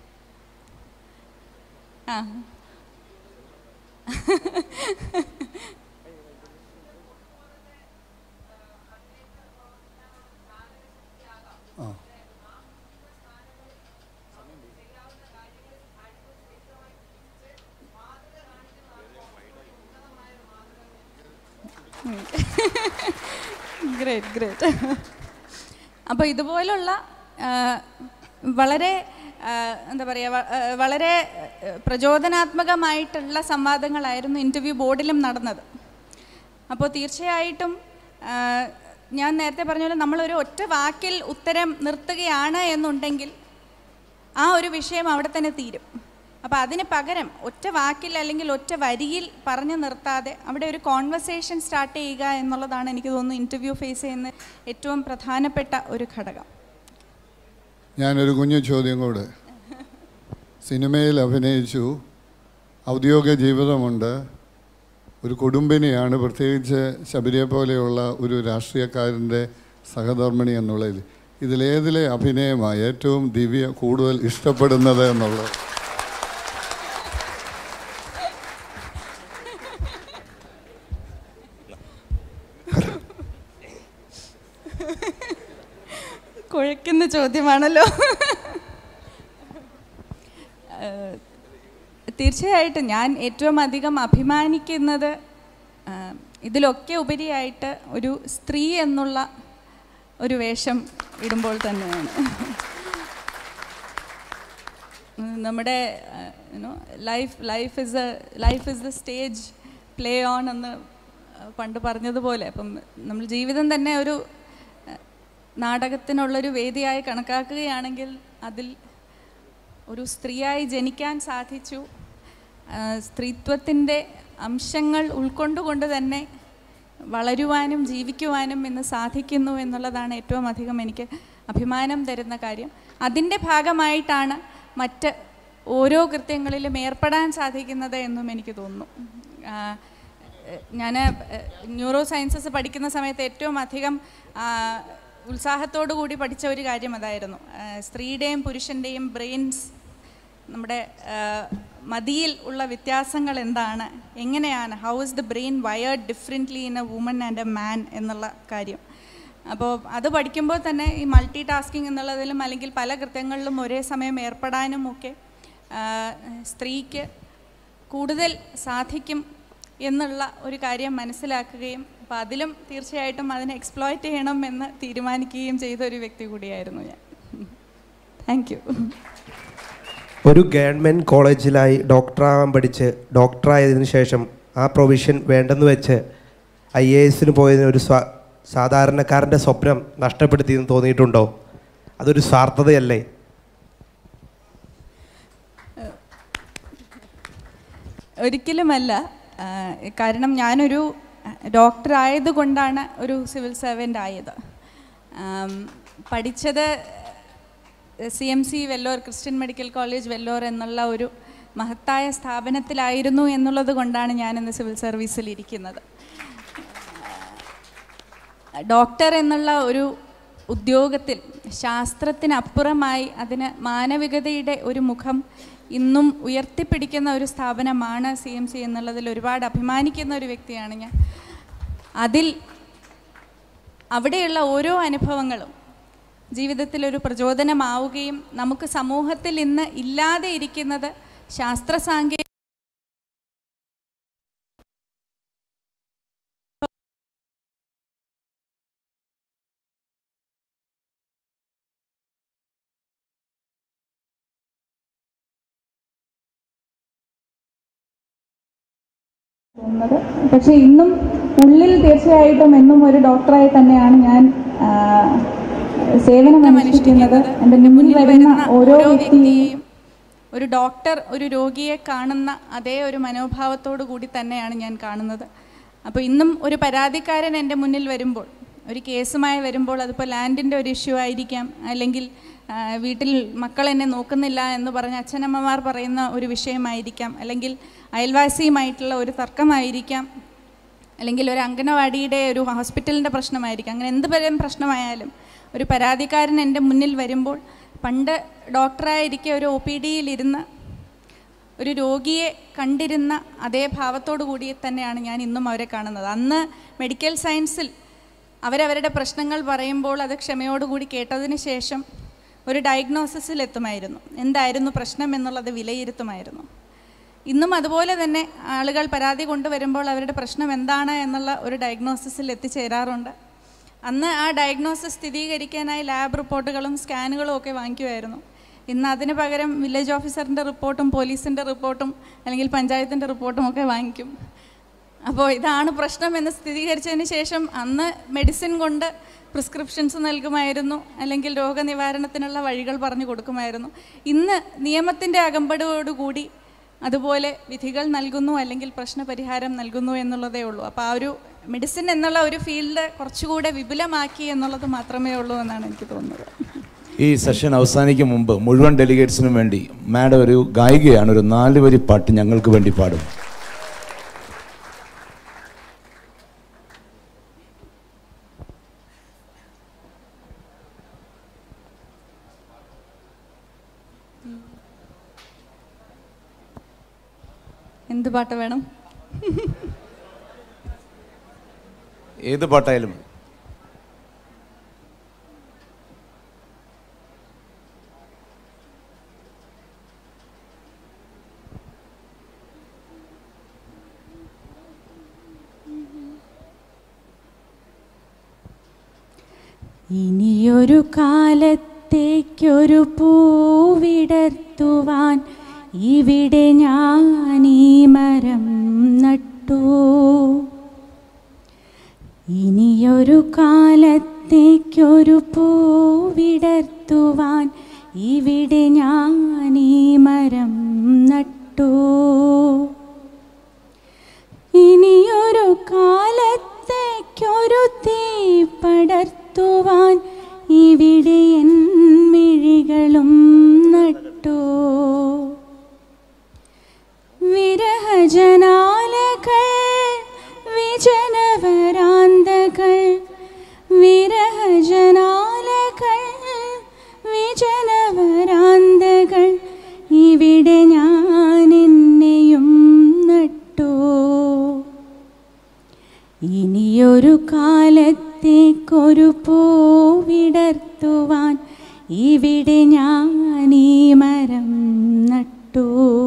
ആ ഗ്രേറ്റ് ഗ്രേറ്റ്. അപ്പോൾ ഇതുപോലുള്ള വളരെ എന്താ പറയുക വളരെ പ്രചോദനാത്മകമായിട്ടുള്ള സംവാദങ്ങളായിരുന്നു ഇൻ്റർവ്യൂ ബോർഡിലും നടന്നത്. അപ്പോൾ തീർച്ചയായിട്ടും ഞാൻ നേരത്തെ പറഞ്ഞ പോലെ നമ്മളൊരു ഒറ്റ വാക്കിൽ ഉത്തരം നിർത്തുകയാണ് എന്നുണ്ടെങ്കിൽ ആ ഒരു വിഷയം അവിടെ തന്നെ തീരും. അപ്പോൾ അതിന് പകരം ഒറ്റ വാക്കിൽ അല്ലെങ്കിൽ ഒറ്റ വരിയിൽ പറഞ്ഞു നിർത്താതെ അവിടെ ഒരു കോൺവെർസേഷൻ സ്റ്റാർട്ട് ചെയ്യുക എന്നുള്ളതാണ് എനിക്ക് തോന്നുന്നു ഇൻ്റർവ്യൂ ഫേസ് ചെയ്യുന്ന ഏറ്റവും പ്രധാനപ്പെട്ട ഒരു ഘടകം. ഞാനൊരു കുഞ്ഞു ചോദ്യം കൂടെ. സിനിമയിൽ അഭിനയിച്ചു, ഔദ്യോഗിക ജീവിതമുണ്ട്, ഒരു കുടുംബിനിയാണ്, പ്രത്യേകിച്ച് ശബരിയെ പോലെയുള്ള ഒരു രാഷ്ട്രീയക്കാരൻ്റെ സഹധർമ്മിണി എന്നുള്ളതിൽ ഇതിലേതിലെ അഭിനയമാണ് ഏറ്റവും ദിവ്യ കൂടുതൽ ഇഷ്ടപ്പെടുന്നത് എന്നുള്ളത്? കുഴക്കുന്ന ചോദ്യമാണല്ലോ. തീർച്ചയായിട്ടും ഞാൻ ഏറ്റവും അധികം അഭിമാനിക്കുന്നത് ഇതിലൊക്കെ ഉപരിയായിട്ട് ഒരു സ്ത്രീ എന്നുള്ള ഒരു വേഷം ഇടുമ്പോൾ തന്നെയാണ്. നമ്മുടെ life life is a life is the stage play on എന്ന് പണ്ട് പറഞ്ഞതുപോലെ, അപ്പം നമ്മൾ ജീവിതം തന്നെ ഒരു നാടകത്തിനുള്ളൊരു വേദിയായി കണക്കാക്കുകയാണെങ്കിൽ അതിൽ ഒരു സ്ത്രീയായി ജനിക്കാൻ സാധിച്ചു. സ്ത്രീത്വത്തിൻ്റെ അംശങ്ങൾ ഉൾക്കൊണ്ടുകൊണ്ട് തന്നെ വളരുവാനും ജീവിക്കുവാനും ഇന്ന് സാധിക്കുന്നു എന്നുള്ളതാണ് ഏറ്റവും അധികം എനിക്ക് അഭിമാനം തരുന്ന കാര്യം. അതിൻ്റെ ഭാഗമായിട്ടാണ് മറ്റ് ഓരോ കൃത്യങ്ങളിലും ഏർപ്പെടാൻ സാധിക്കുന്നത് എന്നും എനിക്ക് തോന്നുന്നു. ഞാൻ ന്യൂറോ സയൻസസ് പഠിക്കുന്ന സമയത്ത് ഏറ്റവും അധികം ഉത്സാഹത്തോടു കൂടി പഠിച്ച ഒരു കാര്യം അതായിരുന്നു. സ്ത്രീയുടെയും പുരുഷൻ്റെയും ബ്രെയിൻസ്, നമ്മുടെ മതിയിൽ ഉള്ള വ്യത്യാസങ്ങൾ എന്താണ്, എങ്ങനെയാണ്, how is the brain wired differently in a woman and a man എന്നുള്ള കാര്യം. അപ്പോൾ അത് പഠിക്കുമ്പോൾ തന്നെ ഈ മൾട്ടി ടാസ്കിങ് എന്നുള്ളതിലും അല്ലെങ്കിൽ പല കൃത്യങ്ങളിലും ഒരേ സമയം ഏർപ്പെടാനും ഒക്കെ സ്ത്രീക്ക് കൂടുതൽ സാധിക്കും എന്നുള്ള ഒരു കാര്യം മനസ്സിലാക്കുകയും അപ്പോൾ അതിലും തീർച്ചയായിട്ടും അതിനെ എക്സ്പ്ലോയിറ്റ് ചെയ്യണം എന്ന് തീരുമാനിക്കുകയും ചെയ്ത ഒരു വ്യക്തി കൂടിയായിരുന്നു ഞാൻ. Thank you. ഒരു ഗവൺമെൻറ് കോളേജിലായി ഡോക്ടറാകാൻ പഠിച്ച് ഡോക്ടറായതിനു ശേഷം ആ പ്രൊവിഷൻ വേണ്ടെന്ന് വെച്ച് ഐ എ എസിന് പോയതിന് ഒരു സ്വാ സാധാരണക്കാരൻ്റെ സ്വപ്നം നഷ്ടപ്പെടുത്തിയെന്ന് തോന്നിയിട്ടുണ്ടോ? അതൊരു സ്വാർത്ഥതയല്ലേ? ഒരിക്കലുമല്ല. കാരണം ഞാനൊരു ഡോക്ടറായത് കൊണ്ടാണ് ഒരു സിവിൽ സർവൻ്റ് ആയത്. പഠിച്ചത് C M C Vellore, Christian Medical College Vellore എന്നുള്ള ഒരു മഹത്തായ സ്ഥാപനത്തിലായിരുന്നു എന്നുള്ളത് കൊണ്ടാണ് ഞാനിന്ന് സിവിൽ സർവീസിൽ ഇരിക്കുന്നത്. ഡോക്ടർ എന്നുള്ള ഒരു ഉദ്യോഗത്തിൽ ശാസ്ത്രത്തിനപ്പുറമായി അതിന് മാനവികതയുടെ ഒരു മുഖം ഇന്നും ഉയർത്തിപ്പിടിക്കുന്ന ഒരു സ്ഥാപനമാണ് സി എം സി എന്നുള്ളതിൽ ഒരുപാട് അഭിമാനിക്കുന്ന ഒരു വ്യക്തിയാണ് ഞാൻ. അതിൽ അവിടെയുള്ള ഓരോ അനുഭവങ്ങളും ജീവിതത്തിലൊരു പ്രചോദനമാവുകയും നമുക്ക് സമൂഹത്തിൽ ഇന്ന് ഇല്ലാതെ ഇരിക്കുന്നത് ശാസ്ത്ര സാങ്കേതിക തോന്നുന്നത്. പക്ഷെ ഇന്നും ഉള്ളിൽ തീർച്ചയായിട്ടും എന്നും ഒരു ഡോക്ടറായി തന്നെയാണ് ഞാൻ സേവനം അനുഷ്ഠിക്കുന്നത്. എൻ്റെ മുന്നിൽ വരുന്ന ഓരോ വ്യക്തിയെയും ഒരു ഡോക്ടർ ഒരു രോഗിയെ കാണുന്ന അതേ ഒരു മനോഭാവത്തോടു കൂടി തന്നെയാണ് ഞാൻ കാണുന്നത്. അപ്പോൾ ഇന്നും ഒരു പരാതിക്കാരൻ എൻ്റെ മുന്നിൽ വരുമ്പോൾ, ഒരു കേസുമായി വരുമ്പോൾ, അതിപ്പോൾ ലാൻഡിൻ്റെ ഒരു ഇഷ്യൂ ആയിരിക്കാം, അല്ലെങ്കിൽ വീട്ടിൽ മക്കൾ എന്നെ നോക്കുന്നില്ല എന്ന് പറഞ്ഞ് അച്ഛനമ്മമാർ പറയുന്ന ഒരു വിഷയമായിരിക്കാം, അല്ലെങ്കിൽ അയൽവാസിയുമായിട്ടുള്ള ഒരു തർക്കമായിരിക്കാം, അല്ലെങ്കിൽ ഒരു അംഗനവാടിയുടെ ഒരു ഹോസ്പിറ്റലിൻ്റെ പ്രശ്നമായിരിക്കാം. അങ്ങനെ എന്ത് പരം പ്രശ്നമായാലും ഒരു പരാതിക്കാരൻ എൻ്റെ മുന്നിൽ വരുമ്പോൾ പണ്ട് ഡോക്ടറായിരിക്കെ ഒരു ഒ പി ഡിയിലിരുന്ന് ഒരു രോഗിയെ കണ്ടിരുന്ന അതേ ഭാവത്തോടു കൂടി തന്നെയാണ് ഞാൻ ഇന്നും അവരെ കാണുന്നത്. അന്ന് മെഡിക്കൽ സയൻസിൽ അവരവരുടെ പ്രശ്നങ്ങൾ പറയുമ്പോൾ അത് ക്ഷമയോടുകൂടി കേട്ടതിന് ശേഷം ഒരു ഡയഗ്നോസിസിൽ എത്തുമായിരുന്നു, എന്തായിരുന്നു പ്രശ്നം എന്നുള്ളത് വിലയിരുത്തുമായിരുന്നു. ഇന്നും അതുപോലെ തന്നെ ആളുകൾ പരാതി കൊണ്ടുവരുമ്പോൾ അവരുടെ പ്രശ്നം എന്താണ് എന്നുള്ള ഒരു ഡയഗ്നോസിസിൽ എത്തിച്ചേരാറുണ്ട്. അന്ന് ആ ഡയഗ്നോസിസ് സ്ഥിരീകരിക്കാനായി ലാബ് റിപ്പോർട്ടുകളും സ്കാനുകളും ഒക്കെ വാങ്ങിക്കുമായിരുന്നു. ഇന്ന് അതിന് പകരം വില്ലേജ് ഓഫീസറിൻ്റെ റിപ്പോർട്ടും പോലീസിൻ്റെ റിപ്പോർട്ടും അല്ലെങ്കിൽ പഞ്ചായത്തിൻ്റെ റിപ്പോർട്ടും ഒക്കെ വാങ്ങിക്കും. അപ്പോൾ ഇതാണ് പ്രശ്നം എന്ന് സ്ഥിരീകരിച്ചതിന് ശേഷം അന്ന് മെഡിസിൻ കൊണ്ട് പ്രിസ്ക്രിപ്ഷൻസ് നൽകുമായിരുന്നു, അല്ലെങ്കിൽ രോഗനിവാരണത്തിനുള്ള വഴികൾ പറഞ്ഞു കൊടുക്കുമായിരുന്നു. ഇന്ന് നിയമത്തിൻ്റെ അകമ്പടിയോടുകൂടി അതുപോലെ വിധികൾ നൽകുന്നു, അല്ലെങ്കിൽ പ്രശ്നപരിഹാരം നൽകുന്നു എന്നുള്ളതേ ഉള്ളൂ. അപ്പോൾ ആ ഒരു മെഡിസിൻ എന്നുള്ള ഒരു ഫീൽഡ് കുറച്ചുകൂടെ വിപുലമാക്കി എന്നുള്ളത് മാത്രമേ ഉള്ളൂ എന്നാണ് എനിക്ക് തോന്നുന്നത്. ഈ സെഷൻ അവസാനിക്കും മുമ്പ് മുഴുവൻ ഡെലിഗേറ്റ്സിനും വേണ്ടി മാഡം ഒരു ഗായികയാണ്, ഒരു നാല് വരി പാട്ട് ഞങ്ങൾക്ക് വേണ്ടി പാടും. എന്ത് പാട്ട് വേണം? ഏത് പാട്ടായാലും. ഇനിയൊരു കാലത്തേക്കൊരു പൂവിടർത്തുവാൻ ഇവിടെ ഞാൻ ഈ മരം നട്ടു. ഇനിയൊരു കാലത്തേക്കൊരു പൂവിടർത്തുവാൻ ഇവിടെ ഞാൻ ഈ മരം നട്ടു. ഇനിയൊരു കാലത്തേക്കൊരു തീ പടർത്തുവാൻ ഇവിടെ എൻ മിഴികളും നട്ടു. വിരഹജനാലകൾ വിജനവരാന്തകൾ, വിരഹജനാലകൾ വിജനവരാന്തകൾ, ഇവിടെ ഞാൻ എന്നെയും നട്ടു. ഇനിയൊരു കാലത്തേക്കൊരു പൂവിടർത്തുവാൻ ഇവിടെ ഞാൻ ഈ മരം നട്ടു.